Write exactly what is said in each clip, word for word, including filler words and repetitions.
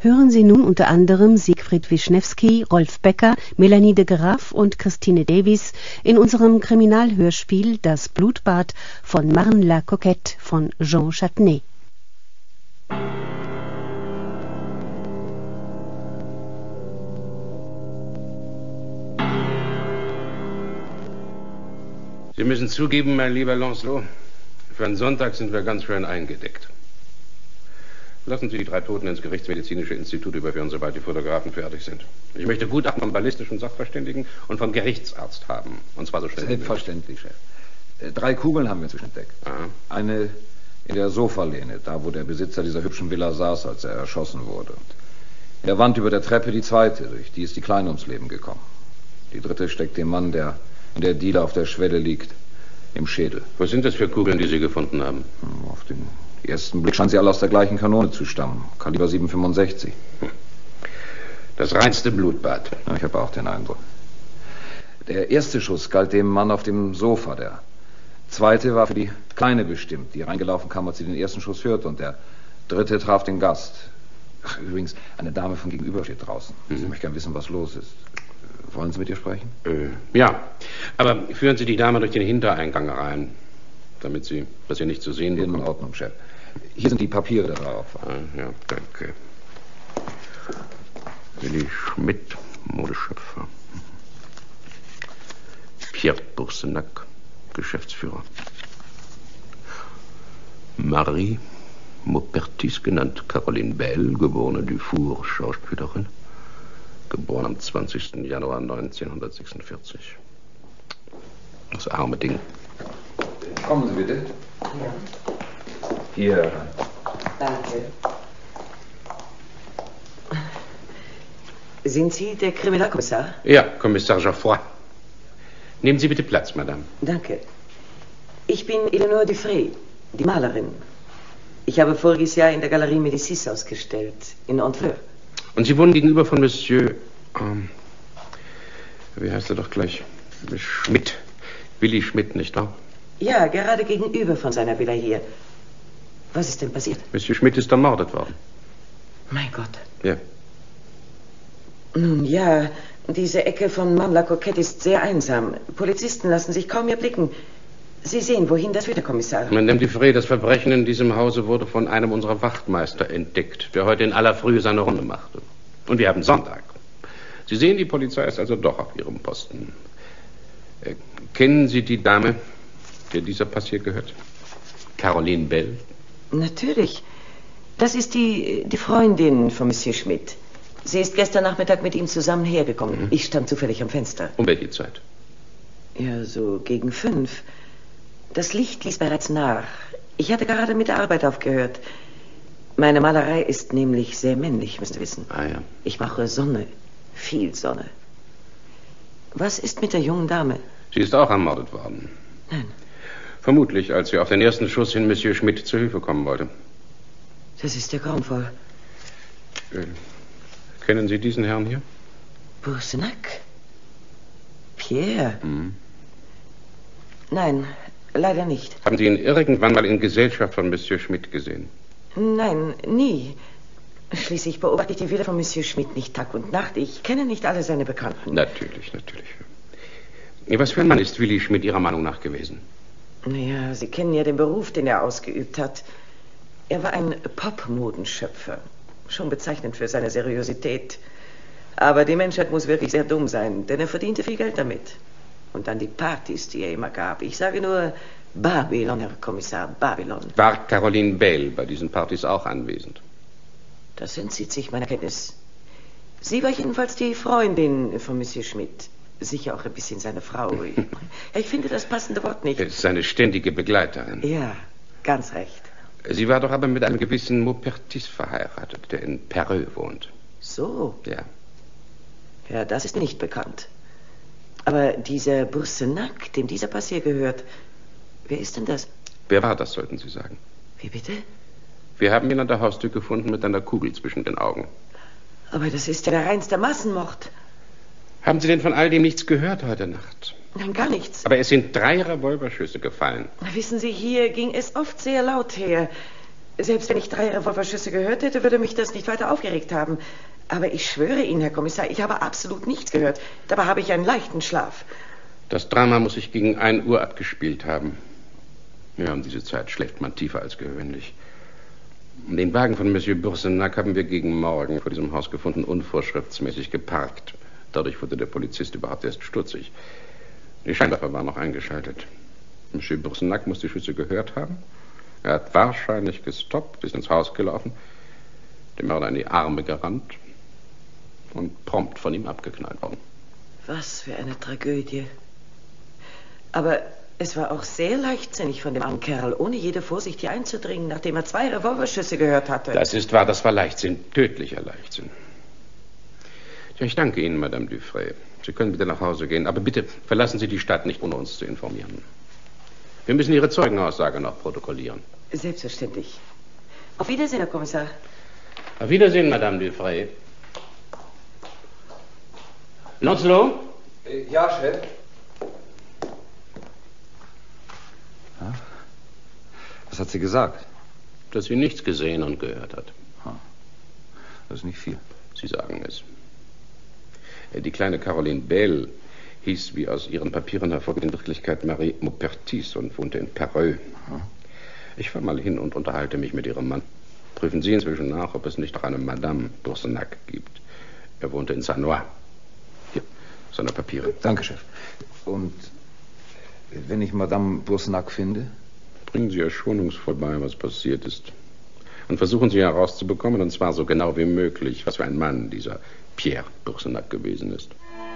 hören Sie nun unter anderem Siegfried Wischnewski, Rolf Becker, Melanie de Graaf und Christine Davies in unserem Kriminalhörspiel Das Blutbad von Marne la Coquette von Jean Châtenay. Sie müssen zugeben, mein lieber Lancelot, für einen Sonntag sind wir ganz schön eingedeckt. Lassen Sie die drei Toten ins Gerichtsmedizinische Institut überführen, sobald die Fotografen fertig sind. Ich möchte Gutachten vom ballistischen Sachverständigen und vom Gerichtsarzt haben. Und zwar so schnell wie möglich. Selbstverständlich, Chef. Drei Kugeln haben wir inzwischen entdeckt. Aha. Eine in der Sofalehne, da wo der Besitzer dieser hübschen Villa saß, als er erschossen wurde. Und in der Wand über der Treppe die zweite, durch die ist die Kleine ums Leben gekommen. Die dritte steckt dem Mann, der in der Diele auf der Schwelle liegt, im Schädel. Was sind das für Kugeln, die Sie gefunden haben? Auf den ersten Blick scheinen sie alle aus der gleichen Kanone zu stammen. Kaliber sieben fünfundsechzig. Das reinste Blutbad. Ja, ich habe auch den Eindruck. Der erste Schuss galt dem Mann auf dem Sofa. Der zweite war für die Kleine bestimmt, die reingelaufen kam, als sie den ersten Schuss hörte. Und der dritte traf den Gast. Ach, übrigens, eine Dame von gegenüber steht draußen. Mhm. Sie möchte gerne wissen, was los ist. Wollen Sie mit ihr sprechen? Äh, ja, aber führen Sie die Dame durch den Hintereingang rein, damit sie, dass sie nicht zu sehen bekommt. In Ordnung, Chef. Hier sind die Papiere der drauf. Ah, ja, danke. Willi Schmidt, Modeschöpfer. Pierre Boursenac, Geschäftsführer. Marie Maupertuis, genannt Caroline Bell, geborene Dufour, Schauspielerin. Geboren am zwanzigsten Januar neunzehnhundertsechsundvierzig. Das arme Ding. Kommen Sie bitte. Ja. Hier. Danke. Sind Sie der Kriminalkommissar? Ja, Kommissar Geoffroy. Nehmen Sie bitte Platz, Madame. Danke. Ich bin Eleonore Dufresne, die Malerin. Ich habe voriges Jahr in der Galerie Médicis ausgestellt, in Honfleur. Und Sie wohnen gegenüber von Monsieur, ähm, wie heißt er doch gleich? Schmidt. Willi Schmidt, nicht wahr? Ja, gerade gegenüber von seiner Villa hier. Was ist denn passiert? Monsieur Schmidt ist ermordet worden. Mein Gott. Ja. Nun ja, diese Ecke von Marne la Coquette ist sehr einsam. Polizisten lassen sich kaum mehr blicken. Sie sehen, wohin das führt, Herr Kommissar. Madame Dufresne, das Verbrechen in diesem Hause wurde von einem unserer Wachtmeister entdeckt, der heute in aller Frühe seine Runde machte. Und wir haben Sonntag. Sie sehen, die Polizei ist also doch auf ihrem Posten. Äh, kennen Sie die Dame, der dieser Pass hier gehört? Caroline Bell? Natürlich. Das ist die, die Freundin von Monsieur Schmidt. Sie ist gestern Nachmittag mit ihm zusammen hergekommen. Mhm. Ich stand zufällig am Fenster. Um welche Zeit? Ja, so gegen fünf. Das Licht ließ bereits nach. Ich hatte gerade mit der Arbeit aufgehört. Meine Malerei ist nämlich sehr männlich, müsst ihr wissen. Ah ja. Ich mache Sonne. Viel Sonne. Was ist mit der jungen Dame? Sie ist auch ermordet worden. Nein. Vermutlich, als sie auf den ersten Schuss hin Monsieur Schmidt zu Hilfe kommen wollte. Das ist ja grauenvoll. Äh, kennen Sie diesen Herrn hier? Boursenac? Pierre? Mhm. Nein, leider nicht. Haben Sie ihn irgendwann mal in Gesellschaft von Monsieur Schmidt gesehen? Nein, nie. Schließlich beobachte ich die Villa von Monsieur Schmidt nicht Tag und Nacht. Ich kenne nicht alle seine Bekannten. Natürlich, natürlich. Was für ein Mann ist Willi Schmidt Ihrer Meinung nach gewesen? Naja, Sie kennen ja den Beruf, den er ausgeübt hat. Er war ein Popmodenschöpfer. Schon bezeichnend für seine Seriosität. Aber die Menschheit muss wirklich sehr dumm sein, denn er verdiente viel Geld damit. Und dann die Partys, die er immer gab. Ich sage nur Babylon, Herr Kommissar, Babylon. War Caroline Bell bei diesen Partys auch anwesend? Das entzieht sich meiner Kenntnis. Sie war jedenfalls die Freundin von Monsieur Schmidt. Sicher auch ein bisschen seine Frau. Ich, ich finde das passende Wort nicht. Seine ständige Begleiterin. Ja, ganz recht. Sie war doch aber mit einem gewissen Maupertuis verheiratet, der in Perreux wohnt. So? Ja. Ja, das ist mir nicht bekannt. Aber dieser Boursenac, dem dieser Pass hier gehört, wer ist denn das? Wer war das, sollten Sie sagen? Wie bitte? Wir haben ihn an der Haustür gefunden mit einer Kugel zwischen den Augen. Aber das ist ja der reinste Massenmord. Haben Sie denn von all dem nichts gehört heute Nacht? Nein, gar nichts. Aber es sind drei Revolverschüsse gefallen. Wissen Sie, hier ging es oft sehr laut her. Selbst wenn ich drei Revolverschüsse gehört hätte, würde mich das nicht weiter aufgeregt haben. Aber ich schwöre Ihnen, Herr Kommissar, ich habe absolut nichts gehört. Dabei habe ich einen leichten Schlaf. Das Drama muss sich gegen ein Uhr abgespielt haben. Ja, um diese Zeit schläft man tiefer als gewöhnlich. Den Wagen von Monsieur Boursenac haben wir gegen Morgen vor diesem Haus gefunden, unvorschriftsmäßig geparkt. Dadurch wurde der Polizist überhaupt erst stutzig. Die Scheinwerfer waren noch eingeschaltet. Monsieur Boursenac muss die Schüsse gehört haben. Er hat wahrscheinlich gestoppt, ist ins Haus gelaufen, dem Mörder in die Arme gerannt und prompt von ihm abgeknallt worden. Was für eine Tragödie. Aber es war auch sehr leichtsinnig von dem armen Kerl, ohne jede Vorsicht hier einzudringen, nachdem er zwei Revolverschüsse gehört hatte. Das ist wahr, das war Leichtsinn, tödlicher Leichtsinn. Ja, ich danke Ihnen, Madame Dufray. Sie können bitte nach Hause gehen, aber bitte verlassen Sie die Stadt nicht, ohne uns zu informieren. Wir müssen Ihre Zeugenaussage noch protokollieren. Selbstverständlich. Auf Wiedersehen, Herr Kommissar. Auf Wiedersehen, Madame Dufray. Lancelot? Ja, Chef. Was hat sie gesagt? Dass sie nichts gesehen und gehört hat. Das ist nicht viel. Sie sagen es. Die kleine Caroline Bell hieß, wie aus ihren Papieren hervorgeht, in Wirklichkeit Marie Maupertuis und wohnte in Perreux. Ich fahre mal hin und unterhalte mich mit ihrem Mann. Prüfen Sie inzwischen nach, ob es nicht noch eine Madame Boursenac gibt. Er wohnte in Sanois. Hier, seine Papiere. Danke, Chef. Und wenn ich Madame Boursenac finde? Bringen Sie ihr schonungsvoll bei, was passiert ist. Und versuchen Sie herauszubekommen, und zwar so genau wie möglich, was für ein Mann dieser Pierre Boursenac gewesen ist.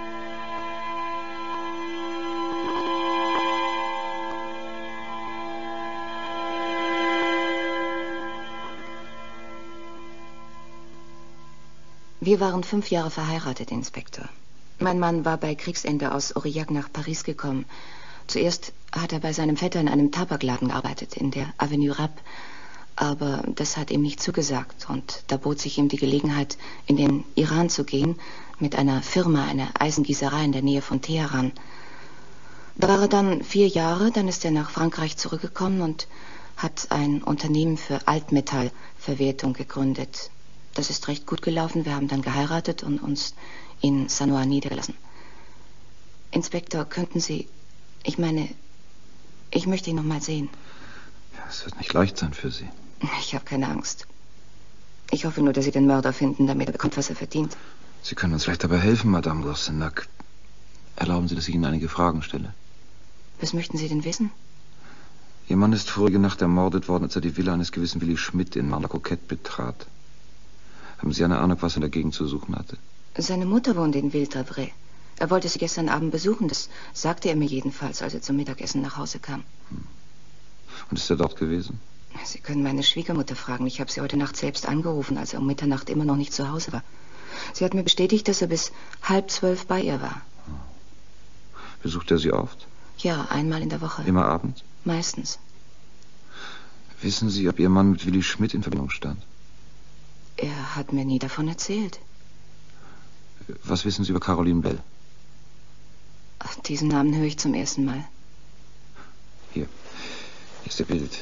Wir waren fünf Jahre verheiratet, Inspektor. Mein Mann war bei Kriegsende aus Aurillac nach Paris gekommen. Zuerst hat er bei seinem Vetter in einem Tabakladen gearbeitet, in der Avenue Rapp. Aber das hat ihm nicht zugesagt. Und da bot sich ihm die Gelegenheit, in den Iran zu gehen, mit einer Firma, einer Eisengießerei in der Nähe von Teheran. Da war er dann vier Jahre, dann ist er nach Frankreich zurückgekommen und hat ein Unternehmen für Altmetallverwertung gegründet. Das ist recht gut gelaufen. Wir haben dann geheiratet und uns in Sanois niedergelassen. Inspektor, könnten Sie... Ich meine, ich möchte ihn noch mal sehen. Ja, es wird nicht leicht sein für Sie. Ich habe keine Angst. Ich hoffe nur, dass Sie den Mörder finden, damit er bekommt, was er verdient. Sie können uns vielleicht dabei helfen, Madame Boursenac. Erlauben Sie, dass ich Ihnen einige Fragen stelle. Was möchten Sie denn wissen? Ihr Mann ist vorige Nacht ermordet worden, als er die Villa eines gewissen Willi Schmidt in Marne-la-Coquette betrat. Haben Sie eine Ahnung, was er dagegen zu suchen hatte? Seine Mutter wohnt in Ville-d'Avray. Er wollte sie gestern Abend besuchen. Das sagte er mir jedenfalls, als er zum Mittagessen nach Hause kam. Hm. Und ist er dort gewesen? Sie können meine Schwiegermutter fragen. Ich habe sie heute Nacht selbst angerufen, als er um Mitternacht immer noch nicht zu Hause war. Sie hat mir bestätigt, dass er bis halb zwölf bei ihr war. Besucht er Sie oft? Ja, einmal in der Woche. Immer abends? Meistens. Wissen Sie, ob Ihr Mann mit Willi Schmidt in Verbindung stand? Er hat mir nie davon erzählt. Was wissen Sie über Caroline Bell? Ach, diesen Namen höre ich zum ersten Mal. Hier, hier ist Ihr Bild.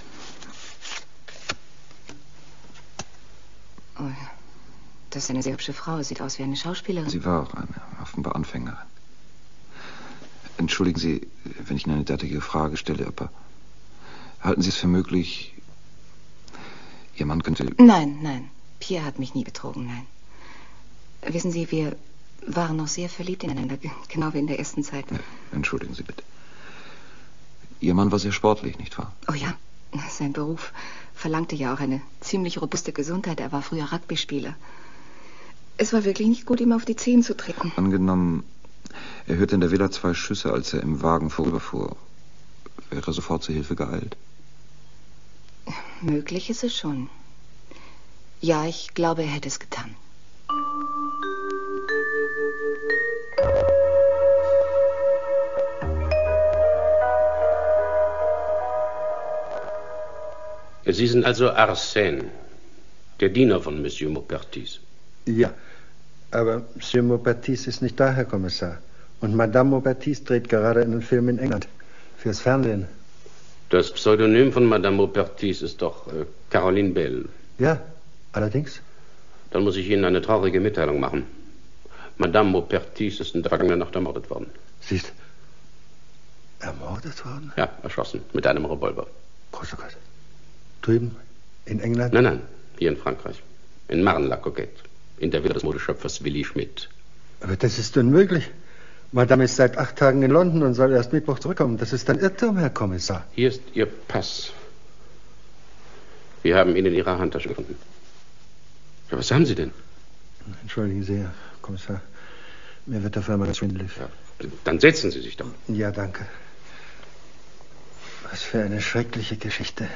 Oh ja, das ist eine sehr hübsche Frau. Sieht aus wie eine Schauspielerin. Sie war auch eine offenbar Anfängerin. Entschuldigen Sie, wenn ich Ihnen eine derartige Frage stelle, aber halten Sie es für möglich, Ihr Mann könnte... Nein, nein. Pierre hat mich nie betrogen, nein. Wissen Sie, wir waren noch sehr verliebt ineinander, genau wie in der ersten Zeit. Ja, entschuldigen Sie bitte. Ihr Mann war sehr sportlich, nicht wahr? Oh ja, sein Beruf verlangte ja auch eine ziemlich robuste Gesundheit. Er war früher Rugby-Spieler. Es war wirklich nicht gut, ihm auf die Zehen zu treten. Angenommen, er hörte in der Villa zwei Schüsse, als er im Wagen vorüberfuhr. Wäre er sofort zur Hilfe geeilt? Möglich ist es schon. Ja, ich glaube, er hätte es getan. Sie sind also Arsène, der Diener von Monsieur Maupertuis. Ja, aber Monsieur Maupertuis ist nicht da, Herr Kommissar. Und Madame Maupertuis dreht gerade einen Film in England. Fürs Fernsehen. Das Pseudonym von Madame Maupertuis ist doch äh, Caroline Bell. Ja, allerdings. Dann muss ich Ihnen eine traurige Mitteilung machen. Madame Maupertuis ist in der vergangenen Nacht ermordet worden. Sie ist ermordet worden? Ja, erschossen. Mit einem Revolver. Großer Gott. Drüben? In England? Nein, nein. Hier in Frankreich. In Marne-la-Coquette. In der Villa des Modeschöpfers Willy Schmidt. Aber das ist unmöglich. Madame ist seit acht Tagen in London und soll erst Mittwoch zurückkommen. Das ist ein Irrtum, Herr Kommissar. Hier ist Ihr Pass. Wir haben ihn in Ihrer Handtasche gefunden. Ja, was haben Sie denn? Entschuldigen Sie, Herr Kommissar. Mir wird auf einmal ganz schwindelig. Ja, dann setzen Sie sich doch. Ja, danke. Was für eine schreckliche Geschichte.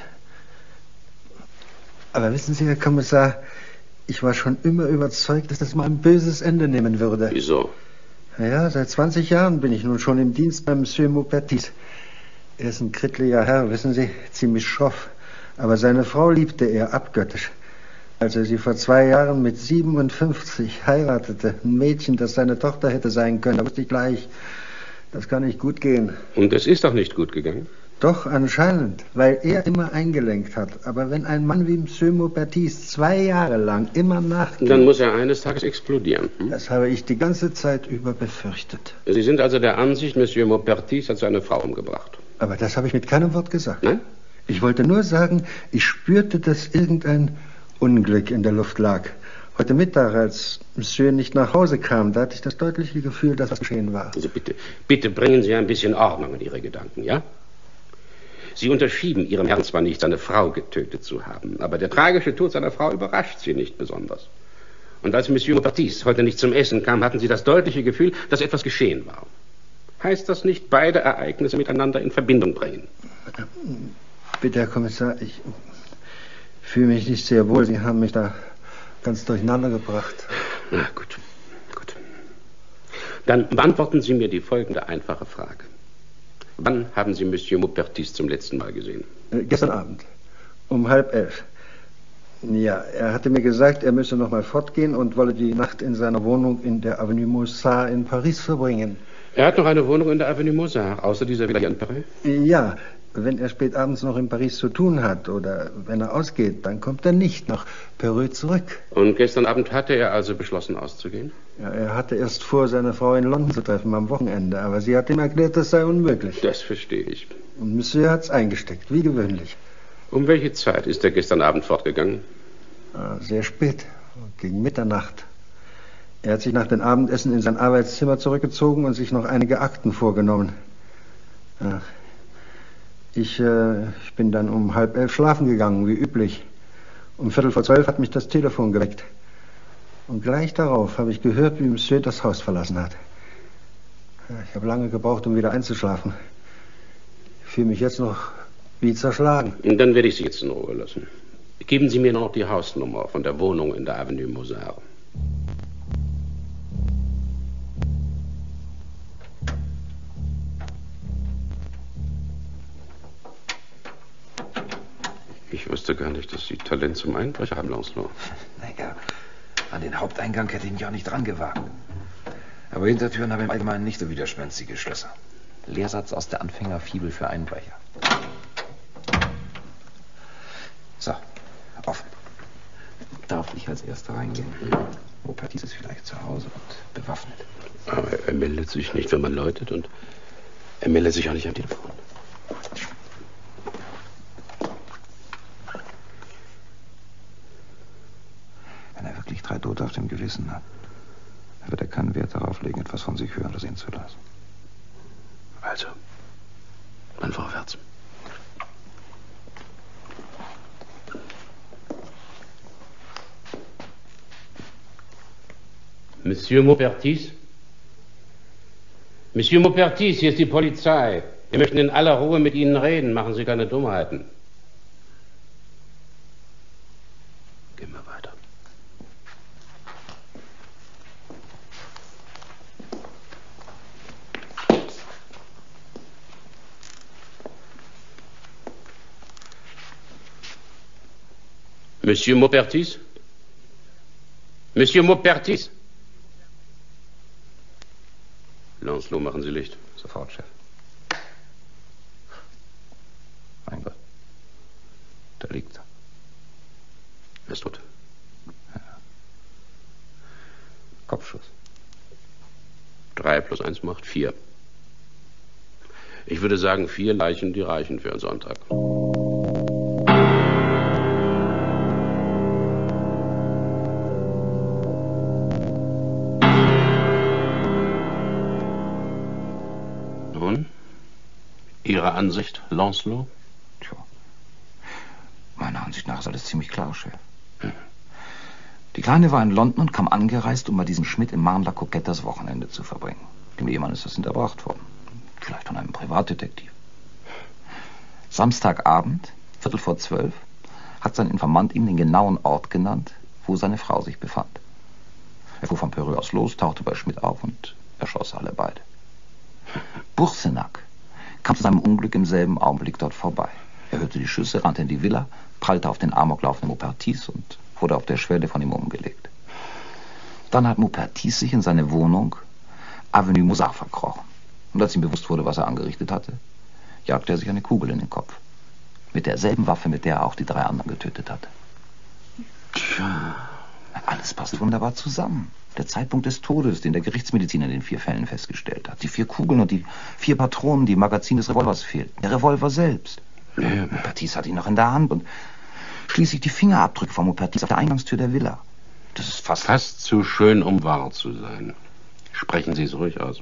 Aber wissen Sie, Herr Kommissar, ich war schon immer überzeugt, dass das mal ein böses Ende nehmen würde. Wieso? Ja, seit zwanzig Jahren bin ich nun schon im Dienst beim Monsieur Maupertuis. Er ist ein krittliger Herr, wissen Sie, ziemlich schroff. Aber seine Frau liebte er abgöttisch. Als er sie vor zwei Jahren mit siebenundfünfzig heiratete, ein Mädchen, das seine Tochter hätte sein können, da wusste ich gleich, das kann nicht gut gehen. Und es ist doch nicht gut gegangen? Doch, anscheinend, weil er immer eingelenkt hat. Aber wenn ein Mann wie Monsieur Maupertuis zwei Jahre lang immer nachgeht... Dann muss er eines Tages explodieren. Hm? Das habe ich die ganze Zeit über befürchtet. Sie sind also der Ansicht, Monsieur Maupertuis hat seine Frau umgebracht. Aber das habe ich mit keinem Wort gesagt. Nein? Ich wollte nur sagen, ich spürte, dass irgendein Unglück in der Luft lag. Heute Mittag, als Monsieur nicht nach Hause kam, da hatte ich das deutliche Gefühl, dass was geschehen war. Also bitte, bitte bringen Sie ein bisschen Ordnung in Ihre Gedanken, ja? Sie unterschieben Ihrem Herrn zwar nicht, seine Frau getötet zu haben, aber der tragische Tod seiner Frau überrascht Sie nicht besonders. Und als Monsieur Maupertuis heute nicht zum Essen kam, hatten Sie das deutliche Gefühl, dass etwas geschehen war. Heißt das nicht, beide Ereignisse miteinander in Verbindung bringen? Bitte, Herr Kommissar, ich fühle mich nicht sehr wohl. Sie haben mich da ganz durcheinander gebracht. Na gut, gut. Dann beantworten Sie mir die folgende einfache Frage. Wann haben Sie Monsieur Maupertuis zum letzten Mal gesehen? Äh, gestern Abend, um halb elf. Ja, er hatte mir gesagt, er müsse noch mal fortgehen und wolle die Nacht in seiner Wohnung in der Avenue Maussade in Paris verbringen. Er hat noch eine Wohnung in der Avenue Maussade, außer dieser Villa hier in Paris? Ja, wenn er spät abends noch in Paris zu tun hat oder wenn er ausgeht, dann kommt er nicht nach Perreux zurück. Und gestern Abend hatte er also beschlossen, auszugehen? Ja, er hatte erst vor, seine Frau in London zu treffen am Wochenende, aber sie hat ihm erklärt, das sei unmöglich. Das verstehe ich. Und Monsieur hat's eingesteckt, wie gewöhnlich. Um welche Zeit ist er gestern Abend fortgegangen? Ah, sehr spät, gegen Mitternacht. Er hat sich nach dem Abendessen in sein Arbeitszimmer zurückgezogen und sich noch einige Akten vorgenommen. Ja. Ich, äh, ich bin dann um halb elf schlafen gegangen, wie üblich. Um viertel vor zwölf hat mich das Telefon geweckt. Und gleich darauf habe ich gehört, wie Monsieur das Haus verlassen hat. Ja, ich habe lange gebraucht, um wieder einzuschlafen. Ich fühle mich jetzt noch wie zerschlagen. Und dann werde ich Sie jetzt in Ruhe lassen. Geben Sie mir noch die Hausnummer von der Wohnung in der Avenue Maussade. Ich wusste gar nicht, dass Sie Talent zum Einbrecher haben, Lancelot. Naja, an den Haupteingang hätte ich mich auch nicht dran gewagt. Aber Hintertüren haben im Allgemeinen nicht so widerspenstige Schlösser. Lehrsatz aus der Anfängerfibel für Einbrecher. So, offen. Darf ich als Erster reingehen? Maupertuis ist vielleicht zu Hause und bewaffnet. Aber er meldet sich nicht, wenn man läutet, und er meldet sich auch nicht am Telefon. Wenn er wirklich drei Tote auf dem Gewissen hat, wird er keinen Wert darauf legen, etwas von sich hören oder sehen zu lassen. Also, dann vorwärts. Monsieur Maupertuis? Monsieur Maupertuis, hier ist die Polizei. Wir möchten in aller Ruhe mit Ihnen reden. Machen Sie keine Dummheiten. Gehen wir weiter. Monsieur Maupertuis? Monsieur Maupertuis? Lancelot, machen Sie Licht. Sofort, Chef. er liegt. Er ist tot. Ja. Kopfschuss. Drei plus eins macht vier. Ich würde sagen, vier Leichen, die reichen für einen Sonntag. Nun, Ihre Ansicht, Lancelot? Tja, meiner Ansicht nach ist alles ziemlich klar, Chef. Hm. Die Kleine war in London und kam angereist, um bei diesem Schmidt im Marne la Coquette das Wochenende zu verbringen. Dem Ehemann ist das hinterbracht worden. Vielleicht von einem Privatdetektiv. Samstagabend, Viertel vor zwölf, hat sein Informant ihm den genauen Ort genannt, wo seine Frau sich befand. Er fuhr von Perreux aus los, tauchte bei Schmidt auf und erschoss alle beide. Boursenac kam zu seinem Unglück im selben Augenblick dort vorbei. Er hörte die Schüsse, rannte in die Villa, prallte auf den amoklaufenden Maupertuis und wurde auf der Schwelle von ihm umgelegt. Dann hat Maupertuis sich in seine Wohnung Avenue Mozart verkrochen. Und als ihm bewusst wurde, was er angerichtet hatte, jagte er sich eine Kugel in den Kopf. Mit derselben Waffe, mit der er auch die drei anderen getötet hatte. Tja. Alles passt wunderbar zusammen. Der Zeitpunkt des Todes, den der Gerichtsmediziner in den vier Fällen festgestellt hat. Die vier Kugeln und die vier Patronen, die im Magazin des Revolvers fehlten. Der Revolver selbst. Ja. Maupertuis hat ihn noch in der Hand und schließlich die Fingerabdrücke von Maupertuis auf der Eingangstür der Villa. Das ist fast... Fast zu schön, um wahr zu sein. Sprechen Sie es ruhig aus.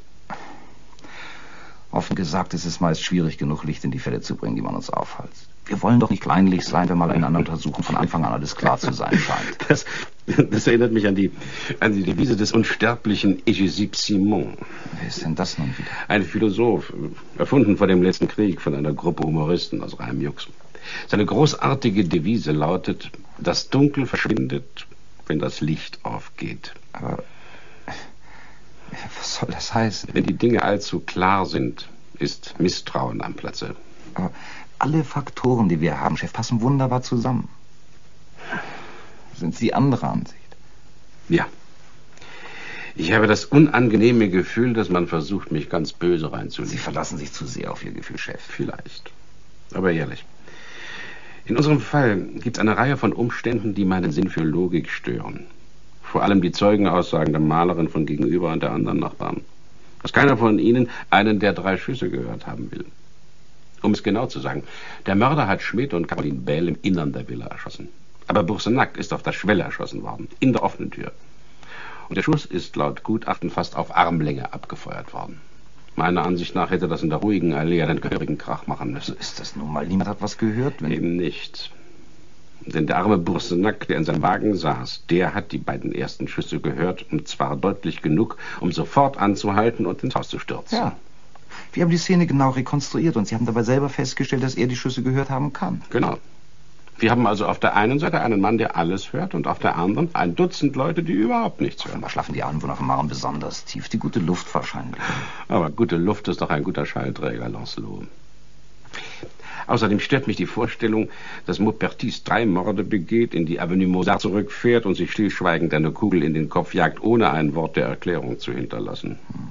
Offen gesagt, ist es meist schwierig genug, Licht in die Fälle zu bringen, die man uns aufhalst. Wir wollen doch nicht kleinlich sein, wenn mal einander untersuchen von Anfang an alles klar zu sein scheint. Das, das erinnert mich an die, an die Devise des unsterblichen Eugène Simon. Wer ist denn das nun wieder? Ein Philosoph, erfunden vor dem letzten Krieg von einer Gruppe Humoristen aus Reimjux. Seine großartige Devise lautet: Das Dunkel verschwindet, wenn das Licht aufgeht. Aber was soll das heißen? Wenn die Dinge allzu klar sind, ist Misstrauen am Platze. Aber alle Faktoren, die wir haben, Chef, passen wunderbar zusammen. Sind Sie anderer Ansicht? Ja. Ich habe das unangenehme Gefühl, dass man versucht, mich ganz böse reinzulegen. Sie verlassen sich zu sehr auf Ihr Gefühl, Chef. Vielleicht. Aber ehrlich. In unserem Fall gibt es eine Reihe von Umständen, die meinen Sinn für Logik stören. Vor allem die Zeugenaussagen der Malerin von gegenüber und der anderen Nachbarn. Dass keiner von ihnen einen der drei Schüsse gehört haben will. Um es genau zu sagen, der Mörder hat Schmidt und Caroline Bell im Innern der Villa erschossen. Aber Boursenac ist auf der Schwelle erschossen worden, in der offenen Tür. Und der Schuss ist laut Gutachten fast auf Armlänge abgefeuert worden. Meiner Ansicht nach hätte das in der ruhigen Allee einen gehörigen Krach machen müssen. So ist das nun mal. Niemand hat was gehört, wenn... Eben nicht. Denn der arme Boursenac, der in seinem Wagen saß, der hat die beiden ersten Schüsse gehört, und zwar deutlich genug, um sofort anzuhalten und ins Haus zu stürzen. Ja. Wir haben die Szene genau rekonstruiert und Sie haben dabei selber festgestellt, dass er die Schüsse gehört haben kann. Genau. Wir haben also auf der einen Seite einen Mann, der alles hört, und auf der anderen ein Dutzend Leute, die überhaupt nichts hören. Offenbar schlafen die Anwohner von Marne besonders tief. Die gute Luft wahrscheinlich. Aber gute Luft ist doch ein guter Schallträger, Lancelot. Außerdem stört mich die Vorstellung, dass Maupertuis drei Morde begeht, in die Avenue Mozart zurückfährt und sich stillschweigend eine Kugel in den Kopf jagt, ohne ein Wort der Erklärung zu hinterlassen. Hm.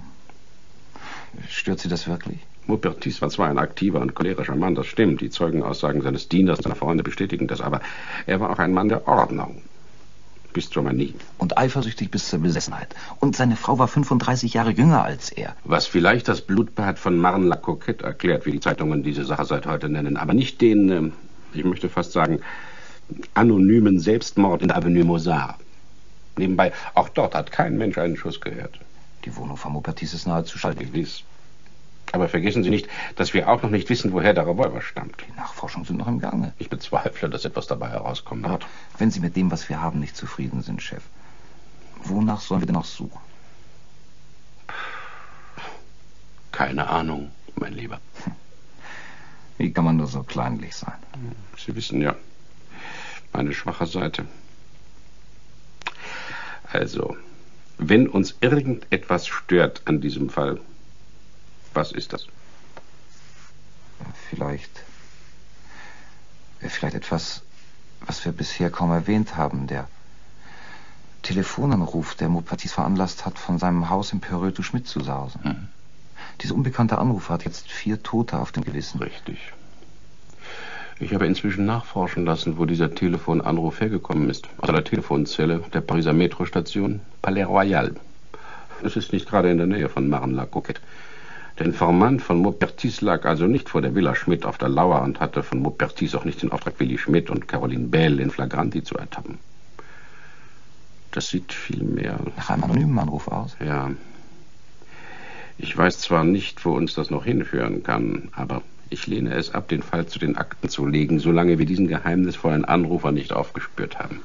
Stört Sie das wirklich? Maupertuis war zwar ein aktiver und cholerischer Mann, das stimmt. Die Zeugenaussagen seines Dieners und seiner Freunde bestätigen das, aber er war auch ein Mann der Ordnung. Bis zur Manie. Und eifersüchtig bis zur Besessenheit. Und seine Frau war fünfunddreißig Jahre jünger als er. Was vielleicht das Blutbad von Marne la Coquette erklärt, wie die Zeitungen diese Sache seit heute nennen. Aber nicht den, äh, ich möchte fast sagen, anonymen Selbstmord in der Avenue Mozart. Nebenbei, auch dort hat kein Mensch einen Schuss gehört. Die Wohnung von Maupertuis ist nahezu schallgewiss. Aber vergessen Sie nicht, dass wir auch noch nicht wissen, woher der Revolver stammt. Die Nachforschungen sind noch im Gange. Ich bezweifle, dass etwas dabei herauskommen wird. Wenn Sie mit dem, was wir haben, nicht zufrieden sind, Chef, wonach sollen wir denn noch suchen? Keine Ahnung, mein Lieber. Wie kann man nur so kleinlich sein? Sie wissen ja, meine schwache Seite. Also, wenn uns irgendetwas stört an diesem Fall, was ist das? Vielleicht, vielleicht etwas, was wir bisher kaum erwähnt haben. Der Telefonanruf, der Maupertuis veranlasst hat, von seinem Haus im Perreux zu Schmidt zu sausen. Hm. Dieser unbekannte Anruf hat jetzt vier Tote auf dem Gewissen. Richtig. Ich habe inzwischen nachforschen lassen, wo dieser Telefonanruf hergekommen ist. Aus der Telefonzelle der Pariser Metrostation Palais Royal. Es ist nicht gerade in der Nähe von Marne-la-Coquette. Der Informant von Maupertuis lag also nicht vor der Villa Schmidt auf der Lauer und hatte von Maupertuis auch nicht den Auftrag, Willi Schmidt und Caroline Bell in Flagranti zu ertappen. Das sieht vielmehr nach einem anonymen Anruf aus. Ja. Ich weiß zwar nicht, wo uns das noch hinführen kann, aber ich lehne es ab, den Fall zu den Akten zu legen, solange wir diesen geheimnisvollen Anrufer nicht aufgespürt haben.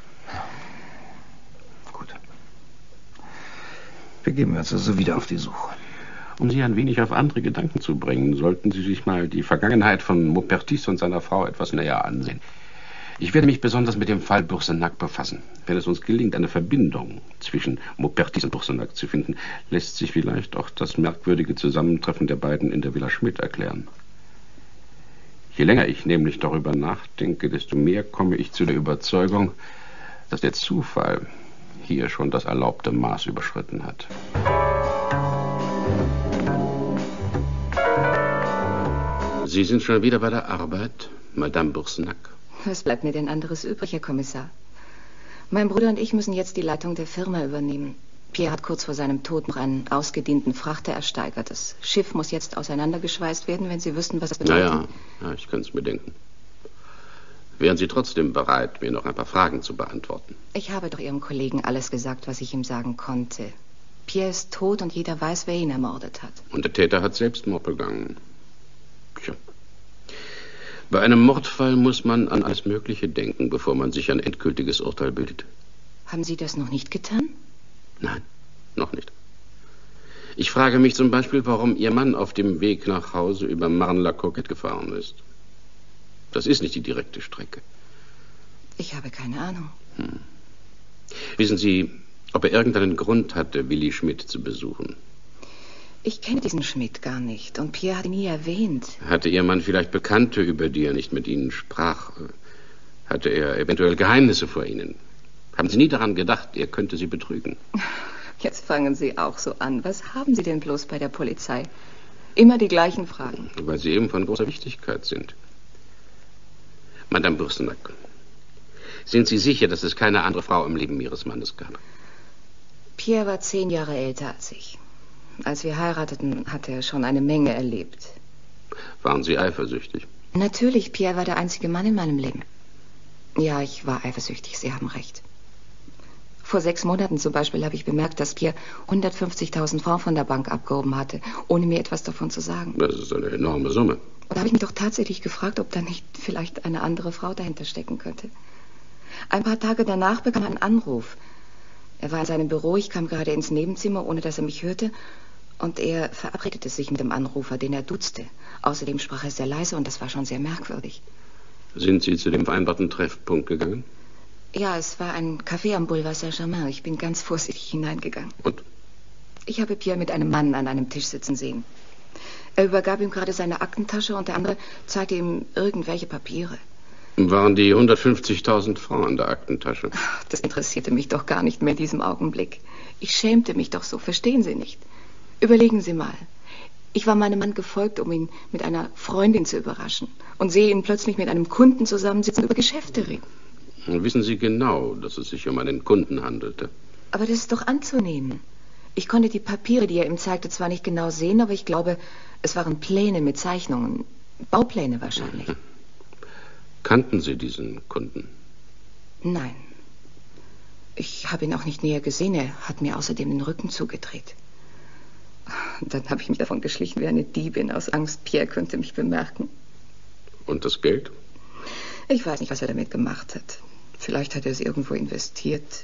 Gut. Begeben wir uns also wieder auf die Suche. Um Sie ein wenig auf andere Gedanken zu bringen, sollten Sie sich mal die Vergangenheit von Maupertuis und seiner Frau etwas näher ansehen. Ich werde mich besonders mit dem Fall Boursenac befassen. Wenn es uns gelingt, eine Verbindung zwischen Maupertuis und Boursenac zu finden, lässt sich vielleicht auch das merkwürdige Zusammentreffen der beiden in der Villa Schmidt erklären. Je länger ich nämlich darüber nachdenke, desto mehr komme ich zu der Überzeugung, dass der Zufall hier schon das erlaubte Maß überschritten hat. Sie sind schon wieder bei der Arbeit, Madame Boursenac? Was bleibt mir denn anderes übrig, Herr Kommissar? Mein Bruder und ich müssen jetzt die Leitung der Firma übernehmen. Pierre hat kurz vor seinem Tod noch einen ausgedienten Frachter ersteigert. Das Schiff muss jetzt auseinandergeschweißt werden, wenn Sie wüssten, was das bedeutet. Ja, ja, ja, ich kann es mir denken. Wären Sie trotzdem bereit, mir noch ein paar Fragen zu beantworten? Ich habe doch Ihrem Kollegen alles gesagt, was ich ihm sagen konnte. Pierre ist tot und jeder weiß, wer ihn ermordet hat. Und der Täter hat Selbstmord begangen. Tja. Bei einem Mordfall muss man an alles Mögliche denken, bevor man sich ein endgültiges Urteil bildet. Haben Sie das noch nicht getan? Nein, noch nicht. Ich frage mich zum Beispiel, warum Ihr Mann auf dem Weg nach Hause über Marne-la-Coquette gefahren ist. Das ist nicht die direkte Strecke. Ich habe keine Ahnung. Hm. Wissen Sie, ob er irgendeinen Grund hatte, Willi Schmidt zu besuchen? Ich kenne diesen Schmidt gar nicht und Pierre hat ihn nie erwähnt. Hatte Ihr Mann vielleicht Bekannte, über die er nicht mit Ihnen sprach? Hatte er eventuell Geheimnisse vor Ihnen? Haben Sie nie daran gedacht, er könnte Sie betrügen? Jetzt fangen Sie auch so an. Was haben Sie denn bloß bei der Polizei? Immer die gleichen Fragen. Weil sie eben von großer Wichtigkeit sind. Madame Boursenac, sind Sie sicher, dass es keine andere Frau im Leben Ihres Mannes gab? Pierre war zehn Jahre älter als ich. Als wir heirateten, hatte er schon eine Menge erlebt. Waren Sie eifersüchtig? Natürlich, Pierre war der einzige Mann in meinem Leben. Ja, ich war eifersüchtig, Sie haben recht. Vor sechs Monaten zum Beispiel habe ich bemerkt, dass Pierre hundertfünfzigtausend Francs von der Bank abgehoben hatte, ohne mir etwas davon zu sagen. Das ist eine enorme Summe. Und da habe ich mich doch tatsächlich gefragt, ob da nicht vielleicht eine andere Frau dahinter stecken könnte. Ein paar Tage danach bekam er einen Anruf. Er war in seinem Büro, ich kam gerade ins Nebenzimmer, ohne dass er mich hörte, und er verabredete sich mit dem Anrufer, den er duzte. Außerdem sprach er sehr leise und das war schon sehr merkwürdig. Sind Sie zu dem vereinbarten Treffpunkt gegangen? Ja, es war ein Café am Boulevard Saint-Germain. Ich bin ganz vorsichtig hineingegangen. Und? Ich habe Pierre mit einem Mann an einem Tisch sitzen sehen. Er übergab ihm gerade seine Aktentasche und der andere zeigte ihm irgendwelche Papiere. Waren die hundertfünfzigtausend Francs in der Aktentasche? Ach, das interessierte mich doch gar nicht mehr in diesem Augenblick. Ich schämte mich doch so, verstehen Sie nicht? Überlegen Sie mal. Ich war meinem Mann gefolgt, um ihn mit einer Freundin zu überraschen und sehe ihn plötzlich mit einem Kunden zusammensitzen und über Geschäfte reden. Wissen Sie genau, dass es sich um einen Kunden handelte? Aber das ist doch anzunehmen. Ich konnte die Papiere, die er ihm zeigte, zwar nicht genau sehen, aber ich glaube, es waren Pläne mit Zeichnungen. Baupläne wahrscheinlich. Mhm. Kannten Sie diesen Kunden? Nein. Ich habe ihn auch nicht näher gesehen. Er hat mir außerdem den Rücken zugedreht. Dann habe ich mich davon geschlichen wie eine Diebin aus Angst, Pierre könnte mich bemerken. Und das Geld? Ich weiß nicht, was er damit gemacht hat. Vielleicht hat er es irgendwo investiert.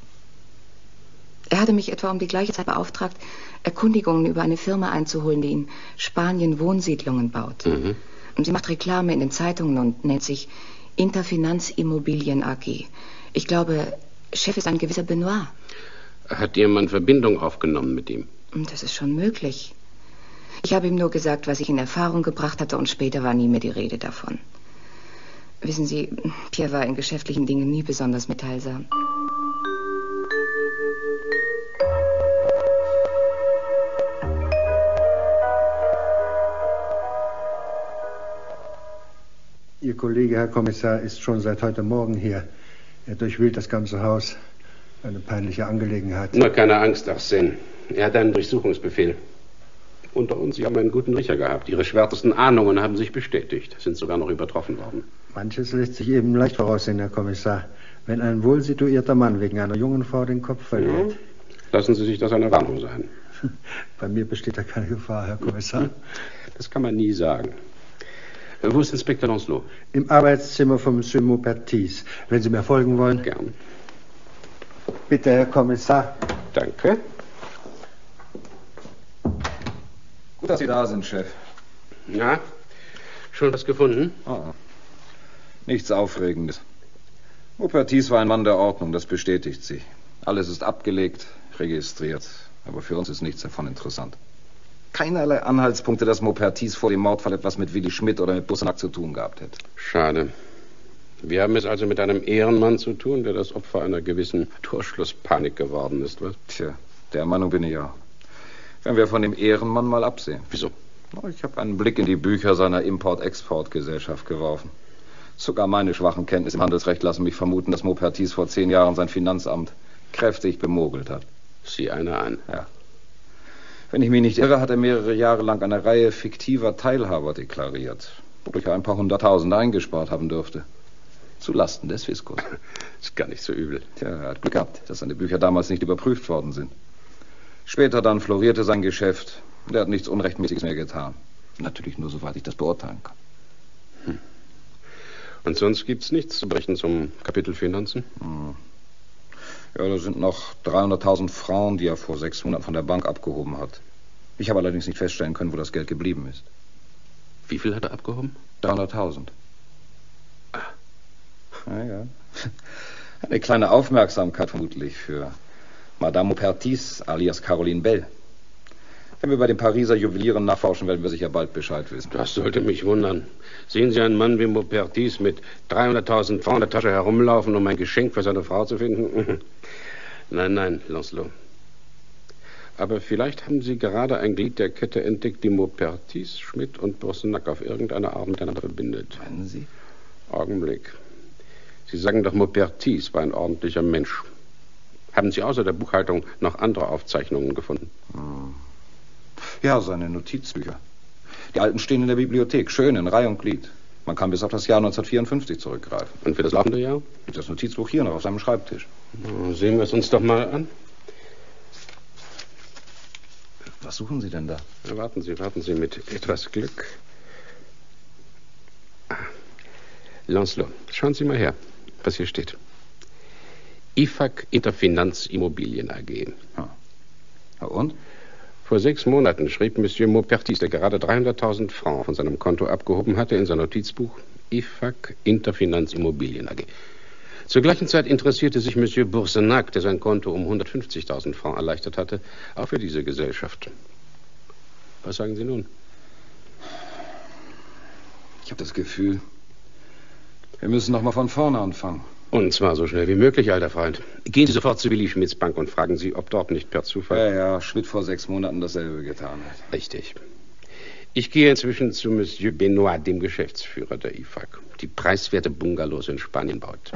Er hatte mich etwa um die gleiche Zeit beauftragt, Erkundigungen über eine Firma einzuholen, die in Spanien Wohnsiedlungen baut. Mhm. Sie macht Reklame in den Zeitungen und nennt sich Interfinanz Immobilien A G. Ich glaube, Chef ist ein gewisser Benoit. Hat Ihr Mann Verbindung aufgenommen mit ihm? Das ist schon möglich. Ich habe ihm nur gesagt, was ich in Erfahrung gebracht hatte, und später war nie mehr die Rede davon. Wissen Sie, Pierre war in geschäftlichen Dingen nie besonders mitteilsam. Ihr Kollege, Herr Kommissar, ist schon seit heute Morgen hier. Er durchwühlt das ganze Haus. Eine peinliche Angelegenheit. Nur keine Angst, Arsène. Er hat einen Durchsuchungsbefehl. Unter uns, Sie haben einen guten Riecher gehabt. Ihre schwärzesten Ahnungen haben sich bestätigt, sind sogar noch übertroffen worden. Manches lässt sich eben leicht voraussehen, Herr Kommissar. Wenn ein wohlsituierter Mann wegen einer jungen Frau den Kopf verliert. Ja. Lassen Sie sich das eine Warnung sein. Bei mir besteht da keine Gefahr, Herr Kommissar. Das kann man nie sagen. Wo ist Inspektor Lancelot? Im Arbeitszimmer von Monsieur Maupertuis. Wenn Sie mir folgen wollen. Gern. Bitte, Herr Kommissar. Danke. Gut, dass Sie da sind, Chef. Ja, schon was gefunden? Oh, nichts Aufregendes. Maupertuis war ein Mann der Ordnung, das bestätigt sie. Alles ist abgelegt, registriert. Aber für uns ist nichts davon interessant. Keinerlei Anhaltspunkte, dass Maupertuis vor dem Mordfall etwas mit Willi Schmidt oder mit Bussenack zu tun gehabt hätte. Schade. Wir haben es also mit einem Ehrenmann zu tun, der das Opfer einer gewissen Torschlusspanik geworden ist, was? Tja, der Meinung bin ich auch. Wenn wir von dem Ehrenmann mal absehen. Wieso? Ich habe einen Blick in die Bücher seiner Import-Export-Gesellschaft geworfen. Sogar meine schwachen Kenntnisse im Handelsrecht lassen mich vermuten, dass Maupertuis vor zehn Jahren sein Finanzamt kräftig bemogelt hat. Sieh einer an. Ja. Wenn ich mich nicht irre, hat er mehrere Jahre lang eine Reihe fiktiver Teilhaber deklariert, wodurch er ein paar hunderttausend eingespart haben dürfte. Zu Lasten des Fiskus. Ist gar nicht so übel. Tja, er hat Glück gehabt, dass seine Bücher damals nicht überprüft worden sind. Später dann florierte sein Geschäft und er hat nichts Unrechtmäßiges mehr getan. Natürlich nur, soweit ich das beurteilen kann. Hm. Und sonst gibt's nichts zu berichten zum Kapitel Finanzen? Hm. Ja, da sind noch dreihunderttausend Francs, die er vor sechs Monaten von der Bank abgehoben hat. Ich habe allerdings nicht feststellen können, wo das Geld geblieben ist. Wie viel hat er abgehoben? dreihunderttausend. Ah. Ja, ja. Eine kleine Aufmerksamkeit vermutlich für Madame Maupertuis alias Caroline Bell. Wenn wir bei den Pariser Juwelieren nachforschen, werden wir sicher bald Bescheid wissen. Das sollte mich wundern. Sehen Sie einen Mann wie Maupertuis mit dreihunderttausend Francs in der Tasche herumlaufen, um ein Geschenk für seine Frau zu finden? Nein, nein, Lancelot. Aber vielleicht haben Sie gerade ein Glied der Kette entdeckt, die Maupertuis, Schmidt und Bussenack auf irgendeine Art miteinander verbindet. Meinen Sie? Augenblick. Sie sagen doch, Maupertuis war ein ordentlicher Mensch. Haben Sie außer der Buchhaltung noch andere Aufzeichnungen gefunden? Hm. Ja, seine Notizbücher. Die alten stehen in der Bibliothek, schön in Reih und Glied. Man kann bis auf das Jahr neunzehnhundertvierundfünfzig zurückgreifen. Und für das laufende Jahr? Das Notizbuch hier noch auf seinem Schreibtisch. Na, sehen wir es uns doch mal an. Was suchen Sie denn da? Ja, warten Sie, warten Sie mit etwas Glück. Ah. Lancelot, schauen Sie mal her, was hier steht. I F A C Interfinanz Immobilien A G. Ah. Und? Vor sechs Monaten schrieb Monsieur Maupertuis, der gerade dreihunderttausend Francs von seinem Konto abgehoben hatte, in sein Notizbuch I F A C Interfinanz Immobilien A G. Zur gleichen Zeit interessierte sich Monsieur Bussenack, der sein Konto um hundertfünfzigtausend Francs erleichtert hatte, auch für diese Gesellschaft. Was sagen Sie nun? Ich habe das Gefühl, wir müssen noch mal von vorne anfangen. Und zwar so schnell wie möglich, alter Freund. Gehen Sie sofort zu Willi Schmidts Bank und fragen Sie, ob dort nicht per Zufall... Ja, ja, Schmidt vor sechs Monaten dasselbe getan hat. Richtig. Ich gehe inzwischen zu Monsieur Benoit, dem Geschäftsführer der I F A C, die preiswerte Bungalows in Spanien baut.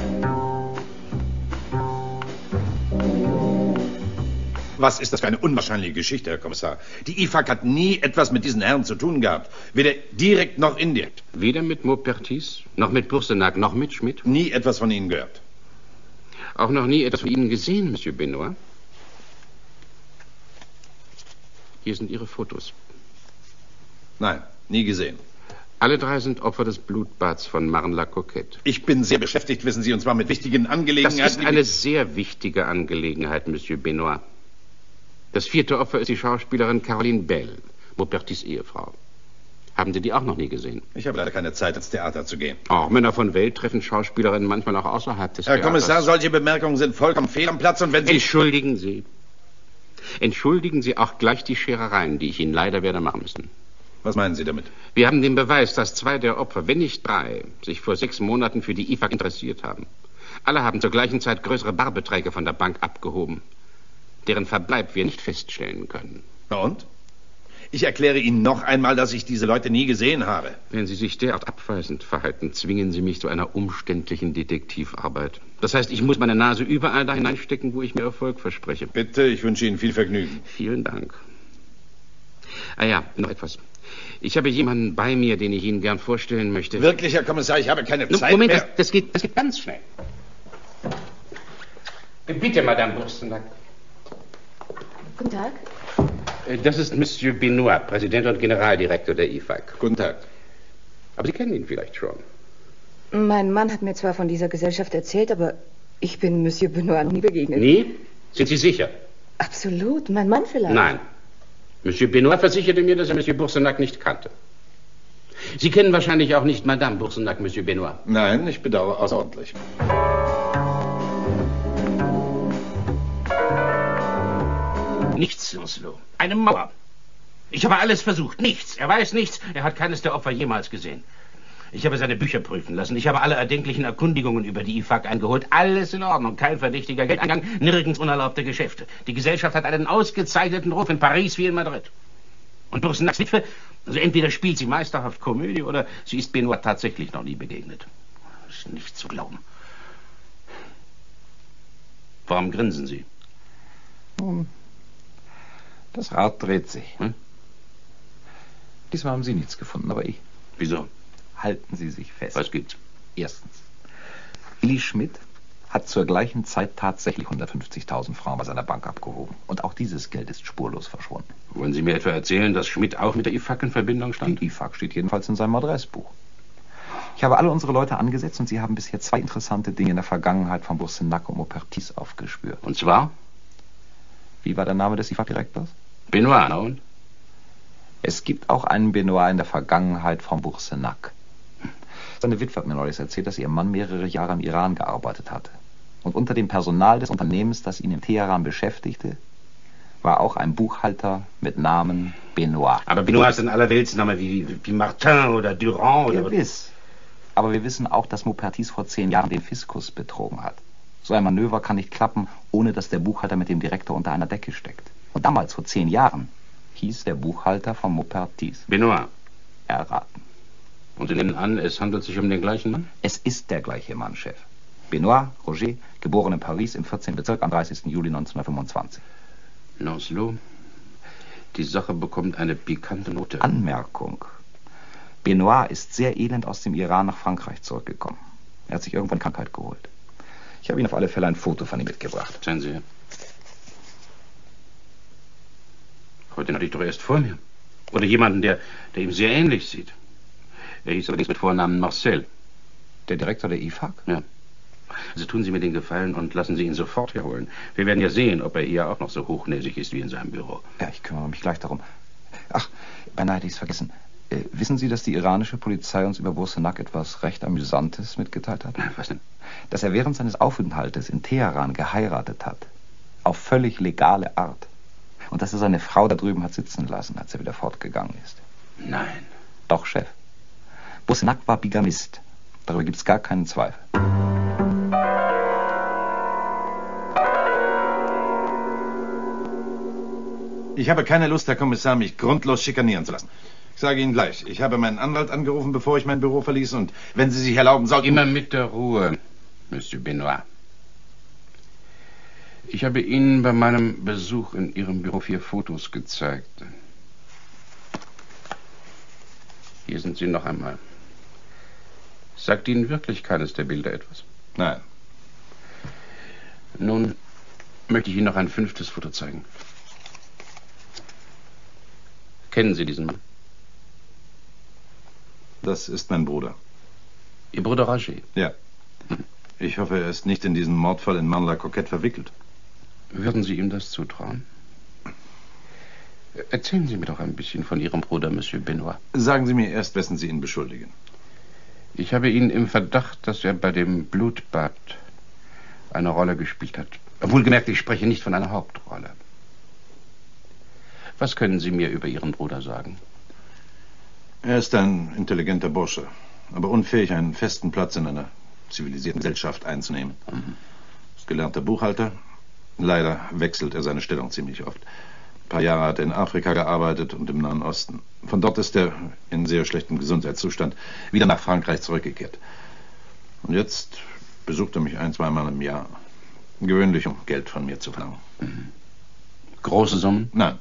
Was ist das für eine unwahrscheinliche Geschichte, Herr Kommissar? Die I F A C hat nie etwas mit diesen Herren zu tun gehabt. Weder direkt noch indirekt. Weder mit Maupertuis, noch mit Bussenack, noch mit Schmidt? Nie etwas von Ihnen gehört. Auch noch nie etwas von Ihnen gesehen, Monsieur Benoit? Hier sind Ihre Fotos. Nein, nie gesehen. Alle drei sind Opfer des Blutbads von Marne-la Coquette. Ich bin sehr beschäftigt, wissen Sie, und zwar mit wichtigen Angelegenheiten. Das ist eine sehr wichtige Angelegenheit, Monsieur Benoit. Das vierte Opfer ist die Schauspielerin Caroline Bell, Maupertuis' Ehefrau. Haben Sie die auch noch nie gesehen? Ich habe leider keine Zeit, ins Theater zu gehen. Auch Männer von Welt treffen Schauspielerinnen manchmal auch außerhalb des Herr Theaters. Kommissar, solche Bemerkungen sind vollkommen fehl am Platz und wenn Sie... Entschuldigen Sie. Entschuldigen Sie auch gleich die Scherereien, die ich Ihnen leider werde machen müssen. Was meinen Sie damit? Wir haben den Beweis, dass zwei der Opfer, wenn nicht drei, sich vor sechs Monaten für die I F A C interessiert haben. Alle haben zur gleichen Zeit größere Barbeträge von der Bank abgehoben, deren Verbleib wir nicht feststellen können. Na und? Ich erkläre Ihnen noch einmal, dass ich diese Leute nie gesehen habe. Wenn Sie sich derart abweisend verhalten, zwingen Sie mich zu einer umständlichen Detektivarbeit. Das heißt, ich muss meine Nase überall da hineinstecken, wo ich mir Erfolg verspreche. Bitte, ich wünsche Ihnen viel Vergnügen. Vielen Dank. Ah ja, noch etwas. Ich habe jemanden bei mir, den ich Ihnen gern vorstellen möchte. Wirklich, Herr Kommissar, ich habe keine Zeit Moment, mehr. Das, das, geht, das geht ganz schnell. Bitte, Madame Boursenac. Guten Tag. Das ist Monsieur Benoit, Präsident und Generaldirektor der I F A C. Guten Tag. Aber Sie kennen ihn vielleicht schon. Mein Mann hat mir zwar von dieser Gesellschaft erzählt, aber ich bin Monsieur Benoit noch nie begegnet. Nie? Sind Sie sicher? Absolut. Mein Mann vielleicht. Nein. Monsieur Benoit versicherte mir, dass er Monsieur Boursenac nicht kannte. Sie kennen wahrscheinlich auch nicht Madame Boursenac, Monsieur Benoit. Nein, ich bedauere außerordentlich. Nichts, Lancelot. Eine Mauer. Ich habe alles versucht. Nichts. Er weiß nichts. Er hat keines der Opfer jemals gesehen. Ich habe seine Bücher prüfen lassen. Ich habe alle erdenklichen Erkundigungen über die I F A C eingeholt. Alles in Ordnung. Kein verdächtiger Geldeingang, nirgends unerlaubte Geschäfte. Die Gesellschaft hat einen ausgezeichneten Ruf in Paris wie in Madrid. Und Boursenacs Witwe, also entweder spielt sie meisterhaft Komödie oder sie ist Benoit tatsächlich noch nie begegnet. Das ist nicht zu glauben. Warum grinsen Sie? Nun, das Rad dreht sich. Hm? Diesmal haben Sie nichts gefunden, aber ich. Wieso? Halten Sie sich fest. Was gibt's? Erstens. Willi Schmidt hat zur gleichen Zeit tatsächlich hundertfünfzigtausend Francs bei seiner Bank abgehoben. Und auch dieses Geld ist spurlos verschwunden. Wollen Sie mir etwa erzählen, dass Schmidt auch mit der I F A C in Verbindung stand? Die I F A C steht jedenfalls in seinem Adressbuch. Ich habe alle unsere Leute angesetzt und sie haben bisher zwei interessante Dinge in der Vergangenheit von Boursenac und Maupertuis aufgespürt. Und zwar? Wie war der Name des I F A C-Direktors? Benoit, na und? Es gibt auch einen Benoit in der Vergangenheit von Boursenac. Seine Witwe hat mir neulich erzählt, dass ihr Mann mehrere Jahre im Iran gearbeitet hatte. Und unter dem Personal des Unternehmens, das ihn in Teheran beschäftigte, war auch ein Buchhalter mit Namen Benoit. Aber Benoit ist ein Allerweltsname wie, wie Martin oder Durand oder... Gewiss. Aber wir wissen auch, dass Maupertuis vor zehn Jahren den Fiskus betrogen hat. So ein Manöver kann nicht klappen, ohne dass der Buchhalter mit dem Direktor unter einer Decke steckt. Und damals, vor zehn Jahren, hieß der Buchhalter von Maupertuis Benoit. Erraten. Und Sie nehmen an, es handelt sich um den gleichen Mann? Es ist der gleiche Mann, Chef. Benoit Roger, geboren in Paris im vierzehnten Bezirk am dreißigsten Juli neunzehnhundertfünfundzwanzig. Lancelot, die Sache bekommt eine pikante Note. Anmerkung. Benoit ist sehr elend aus dem Iran nach Frankreich zurückgekommen. Er hat sich irgendwann Krankheit geholt. Ich habe Ihnen auf alle Fälle ein Foto von ihm mitgebracht. Seien Sie. Heute hatte ich doch erst vor mir. Oder jemanden, der, der ihm sehr ähnlich sieht. Er hieß allerdings mit Vornamen Marcel. Der Direktor der I F A C? Ja. Also tun Sie mir den Gefallen und lassen Sie ihn sofort herholen. Wir werden ja sehen, ob er hier auch noch so hochnäsig ist wie in seinem Büro. Ja, ich kümmere mich gleich darum. Ach, beinahe hätte ich es vergessen. Äh, wissen Sie, dass die iranische Polizei uns über Boursenac etwas recht Amüsantes mitgeteilt hat? Was denn? Dass er während seines Aufenthaltes in Teheran geheiratet hat. Auf völlig legale Art. Und dass er seine Frau da drüben hat sitzen lassen, als er wieder fortgegangen ist. Nein. Doch, Chef. Boursenac war Bigamist. Darüber gibt es gar keinen Zweifel. Ich habe keine Lust, Herr Kommissar, mich grundlos schikanieren zu lassen. Ich sage Ihnen gleich, ich habe meinen Anwalt angerufen, bevor ich mein Büro verließ, und wenn Sie sich erlauben sollten... Immer mit der Ruhe, Monsieur Benoit. Ich habe Ihnen bei meinem Besuch in Ihrem Büro vier Fotos gezeigt. Hier sind sie noch einmal. Sagt Ihnen wirklich keines der Bilder etwas? Nein. Nun möchte ich Ihnen noch ein fünftes Foto zeigen. Kennen Sie diesen Mann? Das ist mein Bruder. Ihr Bruder Roger? Ja. Ich hoffe, er ist nicht in diesen Mordfall in Marne-la-Coquette verwickelt. Würden Sie ihm das zutrauen? Erzählen Sie mir doch ein bisschen von Ihrem Bruder, Monsieur Benoit. Sagen Sie mir erst, wessen Sie ihn beschuldigen. Ich habe ihn im Verdacht, dass er bei dem Blutbad eine Rolle gespielt hat. Wohlgemerkt, ich spreche nicht von einer Hauptrolle. Was können Sie mir über Ihren Bruder sagen? Er ist ein intelligenter Bursche, aber unfähig, einen festen Platz in einer zivilisierten Gesellschaft einzunehmen. Mhm. Ist gelernter Buchhalter. Leider wechselt er seine Stellung ziemlich oft. Ein paar Jahre hat er in Afrika gearbeitet und im Nahen Osten. Von dort ist er in sehr schlechtem Gesundheitszustand wieder nach Frankreich zurückgekehrt. Und jetzt besucht er mich ein, zweimal im Jahr. Gewöhnlich, um Geld von mir zu verlangen. Mhm. Große Summen? Nein.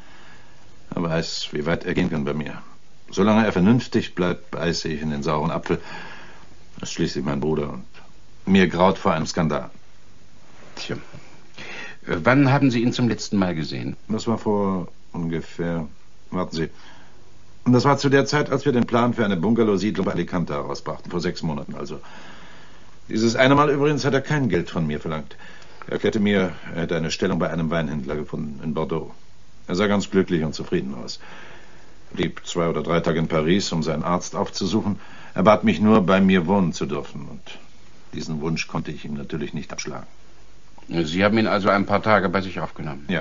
Er weiß, wie weit er gehen kann bei mir. Solange er vernünftig bleibt, beiße ich in den sauren Apfel. Das ist schließlich mein Bruder und mir graut vor einem Skandal. Tja. Wann haben Sie ihn zum letzten Mal gesehen? Das war vor ungefähr... Warten Sie. Das war zu der Zeit, als wir den Plan für eine Bungalow-Siedlung bei Alicante herausbrachten. Vor sechs Monaten also. Dieses eine Mal übrigens hat er kein Geld von mir verlangt. Er erklärte mir, er hätte eine Stellung bei einem Weinhändler gefunden in Bordeaux. Er sah ganz glücklich und zufrieden aus. Er blieb zwei oder drei Tage in Paris, um seinen Arzt aufzusuchen. Er bat mich nur, bei mir wohnen zu dürfen. Und diesen Wunsch konnte ich ihm natürlich nicht abschlagen. Sie haben ihn also ein paar Tage bei sich aufgenommen? Ja.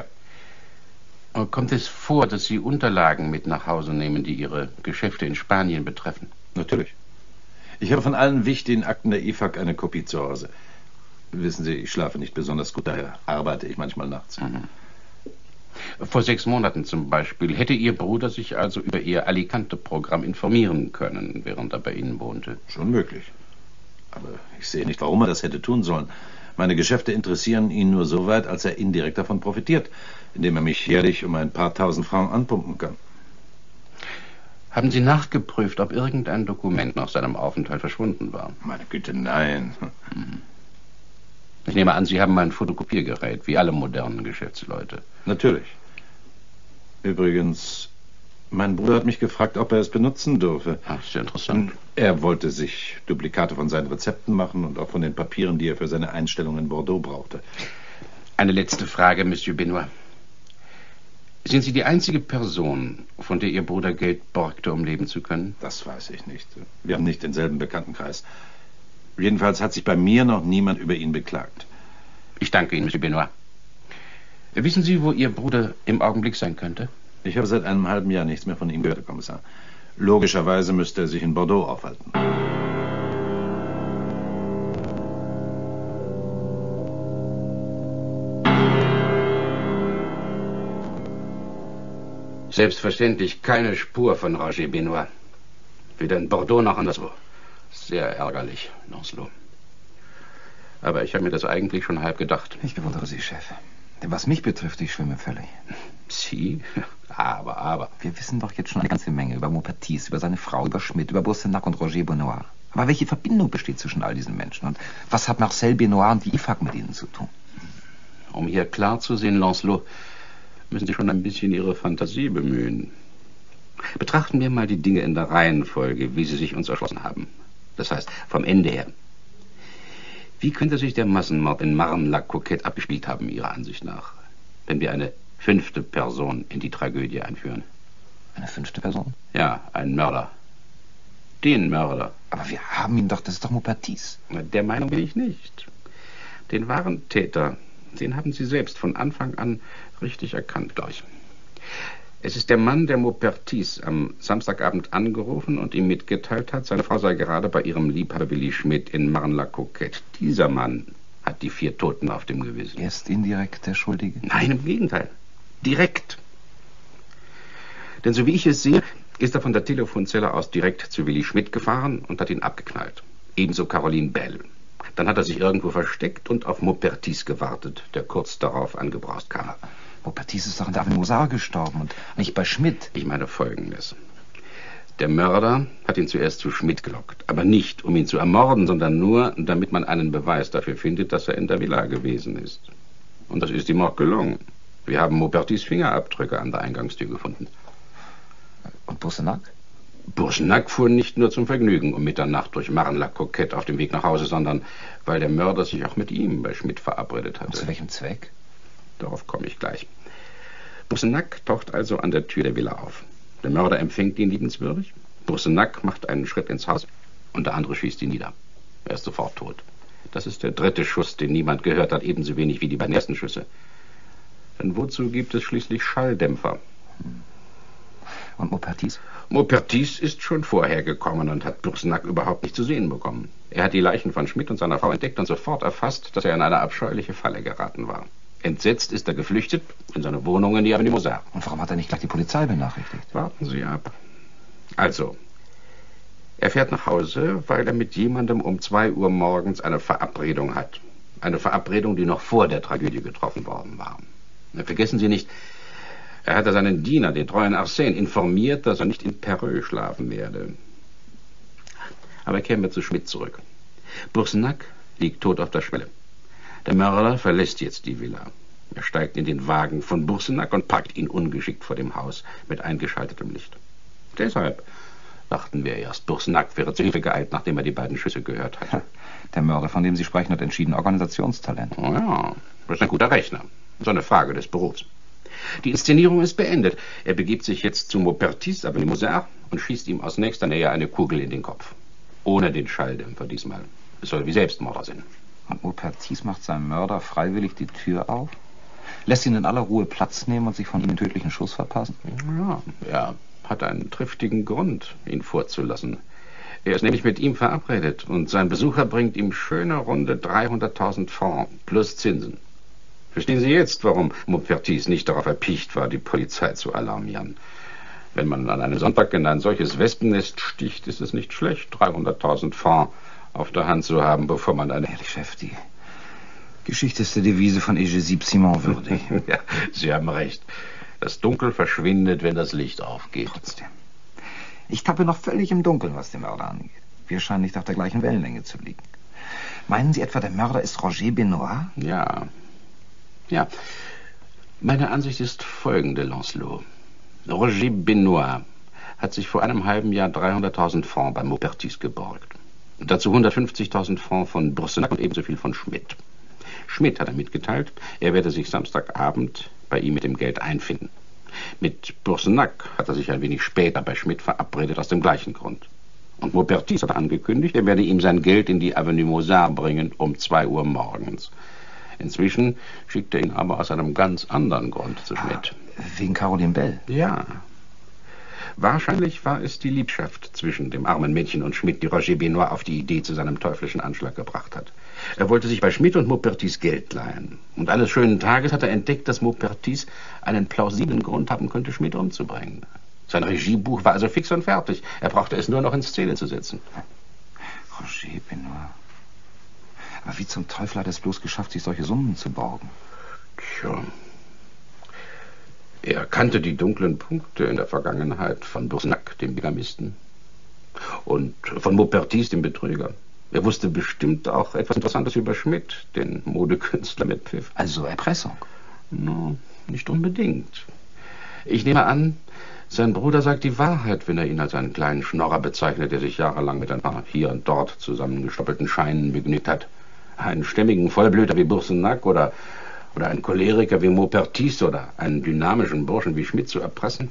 Kommt es vor, dass Sie Unterlagen mit nach Hause nehmen, die Ihre Geschäfte in Spanien betreffen? Natürlich. Ich habe von allen wichtigen Akten der I F A C eine Kopie zu Hause. Wissen Sie, ich schlafe nicht besonders gut, daher arbeite ich manchmal nachts. Mhm. Vor sechs Monaten zum Beispiel hätte Ihr Bruder sich also über Ihr Alicante-Programm informieren können, während er bei Ihnen wohnte? Schon möglich. Aber ich sehe nicht, warum er das hätte tun sollen. Meine Geschäfte interessieren ihn nur so weit, als er indirekt davon profitiert, indem er mich jährlich um ein paar tausend Francs anpumpen kann. Haben Sie nachgeprüft, ob irgendein Dokument nach seinem Aufenthalt verschwunden war? Meine Güte, nein. Mhm. Ich nehme an, Sie haben ein Fotokopiergerät, wie alle modernen Geschäftsleute. Natürlich. Übrigens, mein Bruder hat mich gefragt, ob er es benutzen dürfe. Ach, sehr interessant. Er wollte sich Duplikate von seinen Rezepten machen und auch von den Papieren, die er für seine Einstellung in Bordeaux brauchte. Eine letzte Frage, Monsieur Benoit. Sind Sie die einzige Person, von der Ihr Bruder Geld borgte, um leben zu können? Das weiß ich nicht. Wir haben nicht denselben Bekanntenkreis. Jedenfalls hat sich bei mir noch niemand über ihn beklagt. Ich danke Ihnen, Monsieur Benoit. Wissen Sie, wo Ihr Bruder im Augenblick sein könnte? Ich habe seit einem halben Jahr nichts mehr von ihm gehört, Herr Kommissar. Logischerweise müsste er sich in Bordeaux aufhalten. Selbstverständlich keine Spur von Roger Benoit. Weder in Bordeaux noch anderswo. Sehr ärgerlich, Lancelot. Aber ich habe mir das eigentlich schon halb gedacht. Ich bewundere Sie, Chef. Denn was mich betrifft, ich schwimme völlig. Sie? Aber, aber. Wir wissen doch jetzt schon eine ganze Menge über Maupertuis, über seine Frau, über Schmidt, über Boursenac und Roger Benoit. Aber welche Verbindung besteht zwischen all diesen Menschen? Und was hat Marcel Benoit und die I F A C mit ihnen zu tun? Um hier klar zu sehen, Lancelot, müssen Sie schon ein bisschen Ihre Fantasie bemühen. Betrachten wir mal die Dinge in der Reihenfolge, wie sie sich uns erschlossen haben. Das heißt, vom Ende her. Wie könnte sich der Massenmord in Marne-la-Coquette abgespielt haben, Ihrer Ansicht nach, wenn wir eine fünfte Person in die Tragödie einführen? Eine fünfte Person? Ja, ein Mörder. Den Mörder. Aber wir haben ihn doch, das ist doch Maupertuis. Der Meinung bin ich nicht. Den wahren Täter, den haben Sie selbst von Anfang an richtig erkannt, glaube ich. Es ist der Mann, der Maupertuis am Samstagabend angerufen und ihm mitgeteilt hat, seine Frau sei gerade bei ihrem Liebhaber Willi Schmidt in Marne-la-Coquette. Dieser Mann hat die vier Toten auf dem Gewissen. Er ist indirekt der Schuldige? Nein, im Gegenteil. Direkt. Denn so wie ich es sehe, ist er von der Telefonzelle aus direkt zu Willi Schmidt gefahren und hat ihn abgeknallt. Ebenso Caroline Bell. Dann hat er sich irgendwo versteckt und auf Maupertuis gewartet, der kurz darauf angebraust kam. Maupertuis ist doch in der Avenue Mozart gestorben und nicht bei Schmidt. Ich meine Folgendes. Der Mörder hat ihn zuerst zu Schmidt gelockt. Aber nicht, um ihn zu ermorden, sondern nur, damit man einen Beweis dafür findet, dass er in der Villa gewesen ist. Und das ist ihm auch gelungen. Wir haben Maupertuis Fingerabdrücke an der Eingangstür gefunden. Und Boursenac? Boursenac fuhr nicht nur zum Vergnügen um Mitternacht durch Marne-la-Coquette auf dem Weg nach Hause, sondern weil der Mörder sich auch mit ihm bei Schmidt verabredet hatte. Und zu welchem Zweck? Darauf komme ich gleich. Boursenac taucht also an der Tür der Villa auf. Der Mörder empfängt ihn liebenswürdig. Boursenac macht einen Schritt ins Haus und der andere schießt ihn nieder. Er ist sofort tot. Das ist der dritte Schuss, den niemand gehört hat, ebenso wenig wie die beiden ersten Schüsse. Denn wozu gibt es schließlich Schalldämpfer? Und Maupertuis? Maupertuis ist schon vorher gekommen und hat Boursenac überhaupt nicht zu sehen bekommen. Er hat die Leichen von Schmidt und seiner Frau entdeckt und sofort erfasst, dass er in eine abscheuliche Falle geraten war. Entsetzt ist er geflüchtet in seine Wohnung in die Avenue Mozart. Und warum hat er nicht gleich die Polizei benachrichtigt? Warten Sie ab. Also, er fährt nach Hause, weil er mit jemandem um zwei Uhr morgens eine Verabredung hat. Eine Verabredung, die noch vor der Tragödie getroffen worden war. Vergessen Sie nicht, er hatte seinen Diener, den treuen Arsène, informiert, dass er nicht in Perreux schlafen werde. Aber er käme zu Schmidt zurück. Boursenac liegt tot auf der Schwelle. Der Mörder verlässt jetzt die Villa. Er steigt in den Wagen von Boursenac und packt ihn ungeschickt vor dem Haus mit eingeschaltetem Licht. Deshalb dachten wir erst, Boursenac wäre zu Hilfe geeilt, nachdem er die beiden Schüsse gehört hatte. Der Mörder, von dem Sie sprechen, hat entschieden Organisationstalent. Oh ja, das ist ein guter Rechner. So eine Frage des Berufs. Die Inszenierung ist beendet. Er begibt sich jetzt zu Maupertis, Avenue Mozart, und schießt ihm aus nächster Nähe eine Kugel in den Kopf. Ohne den Schalldämpfer diesmal. Es soll wie Selbstmord aussehen. Und Maupertis macht seinem Mörder freiwillig die Tür auf? Lässt ihn in aller Ruhe Platz nehmen und sich von ihm den tödlichen Schuss verpassen? Ja, er hat einen triftigen Grund, ihn vorzulassen. Er ist nämlich mit ihm verabredet und sein Besucher bringt ihm schöne runde dreihunderttausend Francs plus Zinsen. Verstehen Sie jetzt, warum Maupertis nicht darauf erpicht war, die Polizei zu alarmieren? Wenn man an einem Sonntag in ein solches Wespennest sticht, ist es nicht schlecht, dreihunderttausend Francs auf der Hand zu haben, bevor man eine... Ehrlich, Chef, die Geschichte ist der Devise von Eugénie Simon würdig. Ja, Sie haben recht. Das Dunkel verschwindet, wenn das Licht aufgeht. Trotzdem. Ich tappe noch völlig im Dunkeln, was den Mörder angeht. Wir scheinen nicht auf der gleichen Wellenlänge zu liegen. Meinen Sie etwa, der Mörder ist Roger Benoit? Ja. Ja. Meine Ansicht ist folgende, Lancelot. Roger Benoit hat sich vor einem halben Jahr dreihunderttausend Francs bei Maupertis geborgt. Dazu hundertfünfzigtausend Francs von Boursenac und ebenso viel von Schmidt. Schmidt hat er mitgeteilt, er werde sich Samstagabend bei ihm mit dem Geld einfinden. Mit Boursenac hat er sich ein wenig später bei Schmidt verabredet, aus dem gleichen Grund. Und Maupertis hat angekündigt, er werde ihm sein Geld in die Avenue Mozart bringen um zwei Uhr morgens. Inzwischen schickt er ihn aber aus einem ganz anderen Grund zu Schmidt. Ah, wegen Caroline Bell? Ja. Wahrscheinlich war es die Liebschaft zwischen dem armen Mädchen und Schmidt, die Roger Benoit auf die Idee zu seinem teuflischen Anschlag gebracht hat. Er wollte sich bei Schmidt und Maupertis Geld leihen. Und eines schönen Tages hat er entdeckt, dass Maupertis einen plausiblen Grund haben könnte, Schmidt umzubringen. Sein Regiebuch war also fix und fertig. Er brauchte es nur noch in Szene zu setzen. Roger Benoit. Aber wie zum Teufel hat er es bloß geschafft, sich solche Summen zu borgen? Tja. Er kannte die dunklen Punkte in der Vergangenheit von Boursenac, dem Bigamisten, und von Maupertis, dem Betrüger. Er wusste bestimmt auch etwas Interessantes über Schmidt, den Modekünstler mit Pfiff. Also Erpressung? No, nicht unbedingt. Ich nehme an, sein Bruder sagt die Wahrheit, wenn er ihn als einen kleinen Schnorrer bezeichnet, der sich jahrelang mit ein paar hier und dort zusammengestoppelten Scheinen begnügt hat. Einen stämmigen Vollblüter wie Boursenac oder, oder einen Choleriker wie Maupertis oder einen dynamischen Burschen wie Schmidt zu erpressen,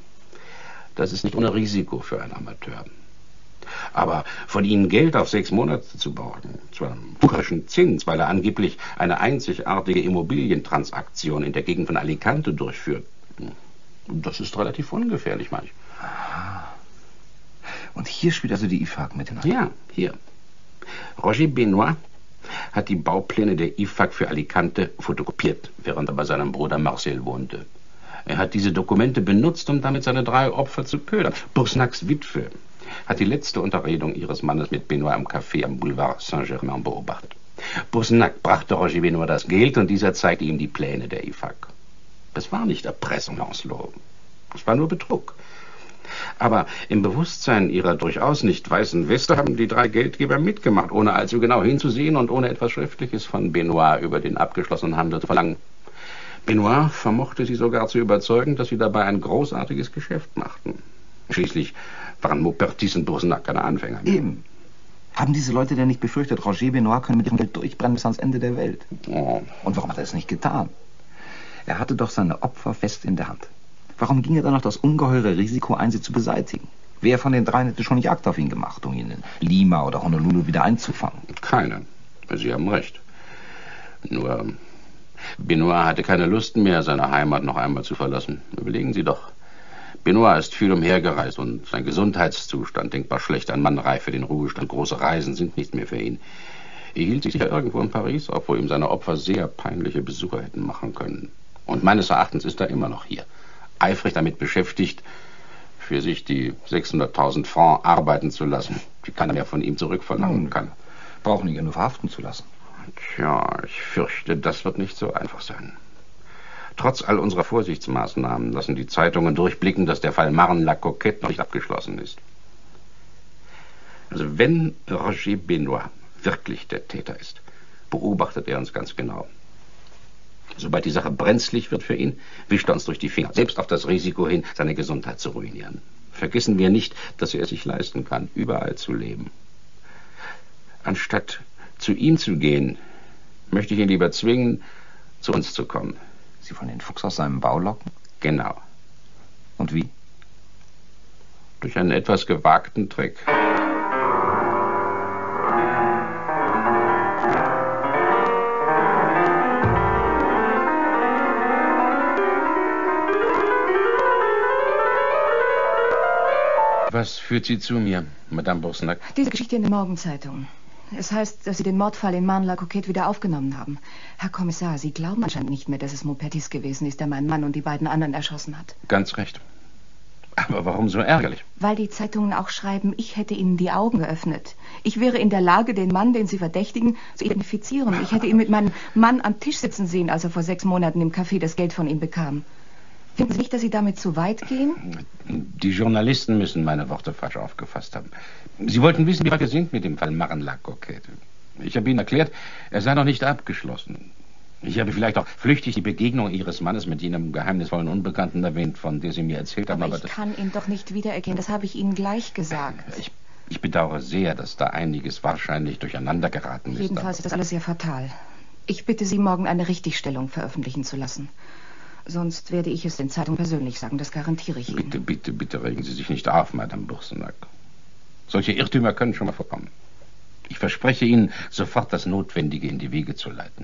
das ist nicht ohne Risiko für einen Amateur. Aber von ihnen Geld auf sechs Monate zu borgen, zu einem wucherischen Zins, weil er angeblich eine einzigartige Immobilientransaktion in der Gegend von Alicante durchführt, das ist relativ ungefährlich, manch. Aha. Und hier spielt also die I F A C mit hinein? Ja, hier. Roger Benoit hat die Baupläne der I F A C für Alicante fotokopiert, während er bei seinem Bruder Marcel wohnte. Er hat diese Dokumente benutzt, um damit seine drei Opfer zu ködern. Boursenacs Witwe hat die letzte Unterredung ihres Mannes mit Benoit am Café am Boulevard Saint-Germain beobachtet. Boursenac brachte Roger Benoit das Geld und dieser zeigte ihm die Pläne der I F A C. Das war nicht Erpressung, Lancelot. Es war nur Betrug. Aber im Bewusstsein ihrer durchaus nicht weißen Weste haben die drei Geldgeber mitgemacht, ohne allzu genau hinzusehen und ohne etwas Schriftliches von Benoit über den abgeschlossenen Handel zu verlangen. Benoit vermochte sie sogar zu überzeugen, dass sie dabei ein großartiges Geschäft machten. Schließlich waren Maupertis und Boursenac keine Anfänger. Eben. Haben diese Leute denn nicht befürchtet, Roger Benoit könne mit ihrem Geld durchbrennen bis ans Ende der Welt? Oh. Und warum hat er es nicht getan? Er hatte doch seine Opfer fest in der Hand. Warum ging er dann noch das ungeheure Risiko ein, sie zu beseitigen? Wer von den dreien hätte schon Jagd auf ihn gemacht, um ihn in Lima oder Honolulu wieder einzufangen? Keine. Sie haben recht. Nur Benoit hatte keine Lust mehr, seine Heimat noch einmal zu verlassen. Überlegen Sie doch. Benoit ist viel umhergereist und sein Gesundheitszustand denkbar schlecht. Ein Mann reif für den Ruhestand. Große Reisen sind nicht mehr für ihn. Er hielt sich sicher irgendwo in Paris auf, wo ihm seine Opfer sehr peinliche Besuche hätten machen können. Und meines Erachtens ist er immer noch hier, eifrig damit beschäftigt, für sich die sechshunderttausend Francs arbeiten zu lassen, die keiner mehr von ihm zurückverlangen kann. Brauchen ihn ja nur verhaften zu lassen. Tja, ich fürchte, das wird nicht so einfach sein. Trotz all unserer Vorsichtsmaßnahmen lassen die Zeitungen durchblicken, dass der Fall Marne-la-Coquette noch nicht abgeschlossen ist. Also wenn Roger Benoit wirklich der Täter ist, beobachtet er uns ganz genau. Sobald die Sache brenzlig wird für ihn, wischt er uns durch die Finger, selbst auf das Risiko hin, seine Gesundheit zu ruinieren. Vergessen wir nicht, dass er es sich leisten kann, überall zu leben. Anstatt zu ihm zu gehen, möchte ich ihn lieber zwingen, zu uns zu kommen. Sie wollen den Fuchs aus seinem Bau locken? Genau. Und wie? Durch einen etwas gewagten Trick. Was führt Sie zu mir, Madame Boursenac? Diese Geschichte in der Morgenzeitung. Es heißt, dass Sie den Mordfall in Marne-la-Coquette wieder aufgenommen haben. Herr Kommissar, Sie glauben anscheinend nicht mehr, dass es Maupertuis gewesen ist, der meinen Mann und die beiden anderen erschossen hat. Ganz recht. Aber warum so ärgerlich? Weil die Zeitungen auch schreiben, ich hätte Ihnen die Augen geöffnet. Ich wäre in der Lage, den Mann, den Sie verdächtigen, zu identifizieren. Ich hätte ihn mit meinem Mann am Tisch sitzen sehen, als er vor sechs Monaten im Café das Geld von ihm bekam. Finden Sie nicht, dass Sie damit zu weit gehen? Die Journalisten müssen meine Worte falsch aufgefasst haben. Sie wollten wissen, wie weit wir sind mit dem Fall Marne-la-Coquette. Ich habe Ihnen erklärt, er sei noch nicht abgeschlossen. Ich habe vielleicht auch flüchtig die Begegnung Ihres Mannes mit jenem geheimnisvollen Unbekannten erwähnt, von der Sie mir erzählt haben. Aber, aber ich kann ihn doch nicht wiedererkennen, das habe ich Ihnen gleich gesagt. Ich, ich bedauere sehr, dass da einiges wahrscheinlich durcheinander geraten ist. Jedenfalls ist das alles sehr fatal. Ich bitte Sie, morgen eine Richtigstellung veröffentlichen zu lassen. Sonst werde ich es den Zeitungen persönlich sagen, das garantiere ich Ihnen. Bitte, bitte, bitte regen Sie sich nicht auf, Madame Boursenac. Solche Irrtümer können schon mal vorkommen. Ich verspreche Ihnen, sofort das Notwendige in die Wege zu leiten.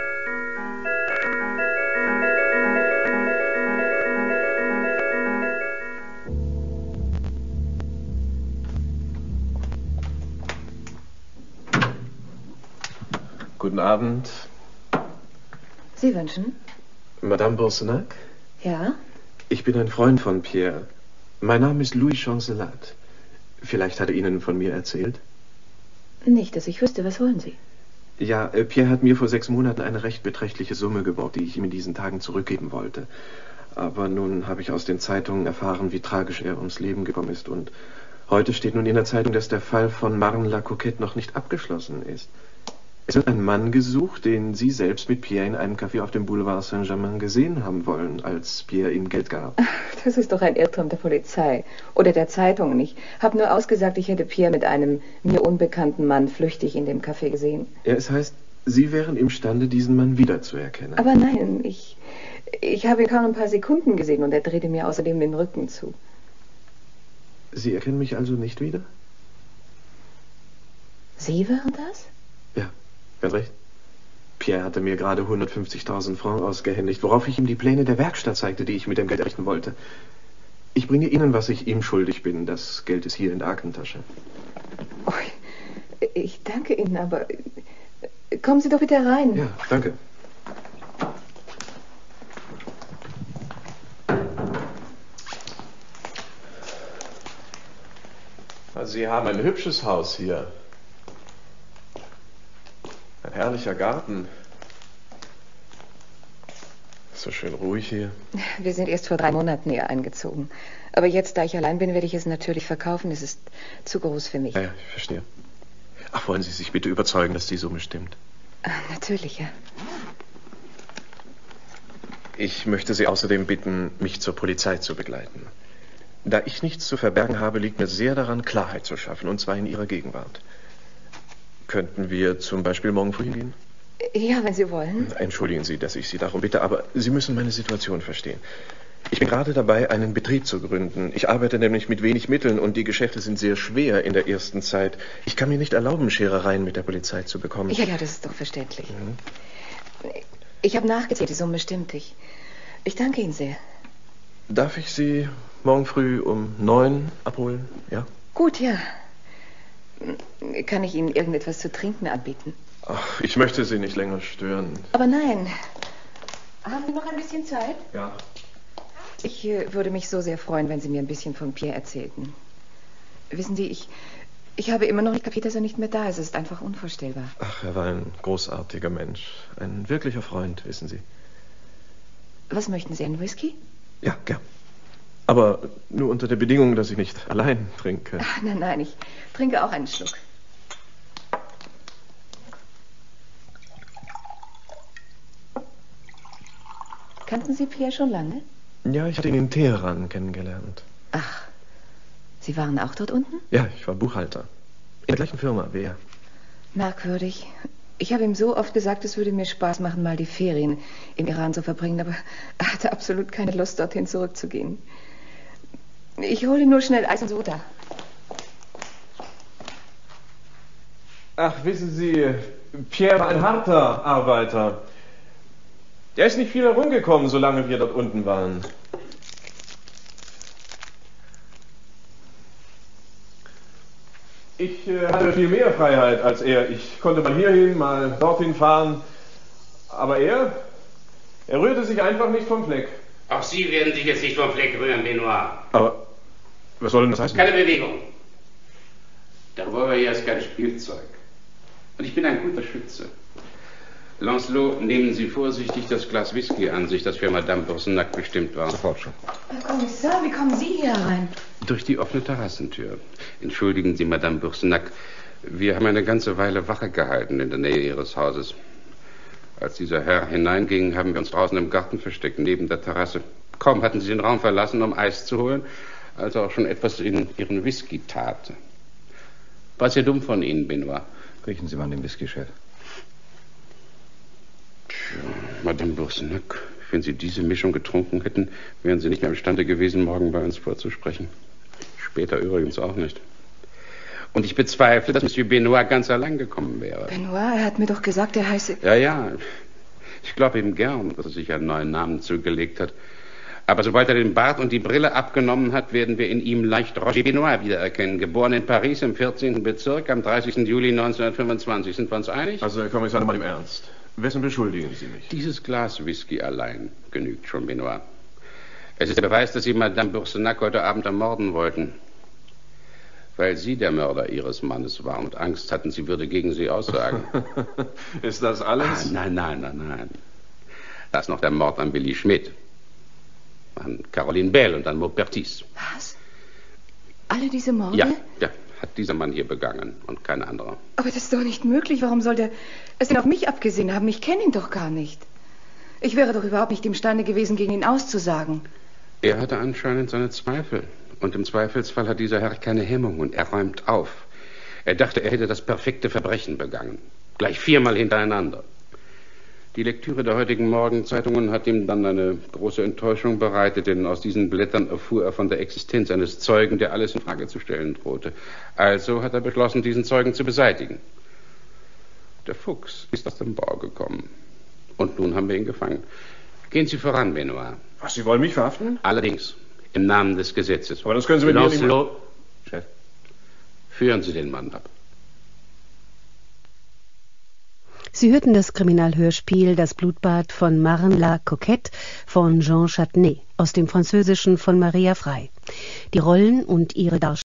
Guten Abend. Sie wünschen? Madame Boursenac? Ja? Ich bin ein Freund von Pierre. Mein Name ist Louis Chancelat. Vielleicht hat er Ihnen von mir erzählt? Nicht, dass ich wüsste. Was wollen Sie? Ja, äh, Pierre hat mir vor sechs Monaten eine recht beträchtliche Summe geborgt, die ich ihm in diesen Tagen zurückgeben wollte. Aber nun habe ich aus den Zeitungen erfahren, wie tragisch er ums Leben gekommen ist. Und heute steht nun in der Zeitung, dass der Fall von Marne-la-Coquette noch nicht abgeschlossen ist. Es wird ein Mann gesucht, den Sie selbst mit Pierre in einem Café auf dem Boulevard Saint-Germain gesehen haben wollen, als Pierre ihm Geld gab. Das ist doch ein Irrtum der Polizei oder der Zeitungen. Ich habe nur ausgesagt, ich hätte Pierre mit einem mir unbekannten Mann flüchtig in dem Café gesehen. Ja, es heißt, Sie wären imstande, diesen Mann wiederzuerkennen. Aber nein, ich, ich habe ihn kaum ein paar Sekunden gesehen und er drehte mir außerdem den Rücken zu. Sie erkennen mich also nicht wieder? Sie waren das? Ja. Ganz recht. Pierre hatte mir gerade hundertfünfzigtausend Francs ausgehändigt, worauf ich ihm die Pläne der Werkstatt zeigte, die ich mit dem Geld errichten wollte. Ich bringe Ihnen, was ich ihm schuldig bin. Das Geld ist hier in der Aktentasche. Oh, ich danke Ihnen, aber kommen Sie doch bitte rein. Ja, danke. Sie haben ein hübsches Haus hier. Ein herrlicher Garten. So schön ruhig hier. Wir sind erst vor drei Monaten hier eingezogen. Aber jetzt, da ich allein bin, werde ich es natürlich verkaufen. Es ist zu groß für mich. Ja, ja, ich verstehe. Ach, wollen Sie sich bitte überzeugen, dass die Summe stimmt? Ah, natürlich, ja. Ich möchte Sie außerdem bitten, mich zur Polizei zu begleiten. Da ich nichts zu verbergen habe, liegt mir sehr daran, Klarheit zu schaffen, und zwar in Ihrer Gegenwart. Könnten wir zum Beispiel morgen früh gehen? Ja, wenn Sie wollen. Entschuldigen Sie, dass ich Sie darum bitte, aber Sie müssen meine Situation verstehen. Ich bin gerade dabei, einen Betrieb zu gründen. Ich arbeite nämlich mit wenig Mitteln und die Geschäfte sind sehr schwer in der ersten Zeit. Ich kann mir nicht erlauben, Scherereien mit der Polizei zu bekommen. Ja, ja, das ist doch verständlich. Mhm. Ich habe nachgezählt, die Summe stimmt. Ich, ich danke Ihnen sehr. Darf ich Sie morgen früh um neun abholen? Ja? Gut, ja. Kann ich Ihnen irgendetwas zu trinken anbieten? Ach, ich möchte Sie nicht länger stören. Aber nein. Haben Sie noch ein bisschen Zeit? Ja. Ich äh, würde mich so sehr freuen, wenn Sie mir ein bisschen von Pierre erzählten. Wissen Sie, ich, ich habe immer noch nicht kapiert, dass er nicht mehr da ist. Es ist einfach unvorstellbar. Ach, er war ein großartiger Mensch. Ein wirklicher Freund, wissen Sie. Was möchten Sie, einen Whisky? Ja, gern. Aber nur unter der Bedingung, dass ich nicht allein trinke. Ach, nein, nein, ich trinke auch einen Schluck. Kannten Sie Pierre schon lange? Ja, ich hatte ihn in Teheran kennengelernt. Ach, Sie waren auch dort unten? Ja, ich war Buchhalter. In der gleichen Firma wie er. Merkwürdig. Ich habe ihm so oft gesagt, es würde mir Spaß machen, mal die Ferien im Iran zu verbringen, aber er hatte absolut keine Lust, dorthin zurückzugehen. Ich hole nur schnell Eis und Soda. Ach, wissen Sie, Pierre war ein harter Arbeiter. Er ist nicht viel herumgekommen, solange wir dort unten waren. Ich äh, hatte viel mehr Freiheit als er. Ich konnte mal hierhin, mal dorthin fahren. Aber er, er rührte sich einfach nicht vom Fleck. Auch Sie werden sich jetzt nicht vom Fleck rühren, Benoit. Aber was soll denn das heißen? Keine Bewegung. Der Revolver hier ist kein Spielzeug. Und ich bin ein guter Schütze. Lancelot, nehmen Sie vorsichtig das Glas Whisky an sich, das für Madame Boursenac bestimmt war. Sofort schon. Herr Kommissar, wie kommen Sie hier rein? Durch die offene Terrassentür. Entschuldigen Sie, Madame Boursenac, wir haben eine ganze Weile Wache gehalten in der Nähe Ihres Hauses. Als dieser Herr hineinging, haben wir uns draußen im Garten versteckt, neben der Terrasse. Kaum hatten Sie den Raum verlassen, um Eis zu holen, als er auch schon etwas in Ihren Whisky tat. War sehr dumm von Ihnen, Benoit. Riechen Sie mal den Whisky, Chef. Tja, Madame Boursenac, wenn Sie diese Mischung getrunken hätten, wären Sie nicht mehr imstande gewesen, morgen bei uns vorzusprechen. Später übrigens auch nicht. Und ich bezweifle, dass Monsieur Benoit ganz allein gekommen wäre. Benoit, er hat mir doch gesagt, er heiße... Ja, ja. Ich glaube ihm gern, dass er sich einen neuen Namen zugelegt hat. Aber sobald er den Bart und die Brille abgenommen hat, werden wir in ihm leicht Roger Benoit wiedererkennen. Geboren in Paris im vierzehnten Bezirk am dreißigsten Juli neunzehnhundertfünfundzwanzig. Sind wir uns einig? Also, Herr Kommissar, mal im Ernst. Wessen beschuldigen Sie mich? Dieses Glas Whisky allein genügt schon, Benoit. Es ist der Beweis, dass Sie Madame Boursenac heute Abend ermorden wollten. Weil Sie der Mörder Ihres Mannes waren und Angst hatten, sie würde gegen Sie aussagen. Ist das alles? Ah, nein, nein, nein, nein. Da ist noch der Mord an Willi Schmidt. An Caroline Bell und an Maupertis. Was? Alle diese Morde? Ja, ja, hat dieser Mann hier begangen und kein anderer. Aber das ist doch nicht möglich. Warum soll der es denn auf mich abgesehen haben? Ich kenne ihn doch gar nicht. Ich wäre doch überhaupt nicht imstande gewesen, gegen ihn auszusagen. Er hatte anscheinend seine Zweifel. Und im Zweifelsfall hat dieser Herr keine Hemmung und er räumt auf. Er dachte, er hätte das perfekte Verbrechen begangen. Gleich viermal hintereinander. Die Lektüre der heutigen Morgenzeitungen hat ihm dann eine große Enttäuschung bereitet, denn aus diesen Blättern erfuhr er von der Existenz eines Zeugen, der alles in Frage zu stellen drohte. Also hat er beschlossen, diesen Zeugen zu beseitigen. Der Fuchs ist aus dem Bau gekommen. Und nun haben wir ihn gefangen. Gehen Sie voran, Benoit. Was, Sie wollen mich verhaften? Allerdings. Im Namen des Gesetzes. Aber das können Sie mit mir nicht machen. Chef, führen Sie den Mann ab. Sie hörten das Kriminalhörspiel Das Blutbad von Marne la Coquette von Jean Châtenay aus dem Französischen von Maria Frey. Die Rollen und ihre Darstellung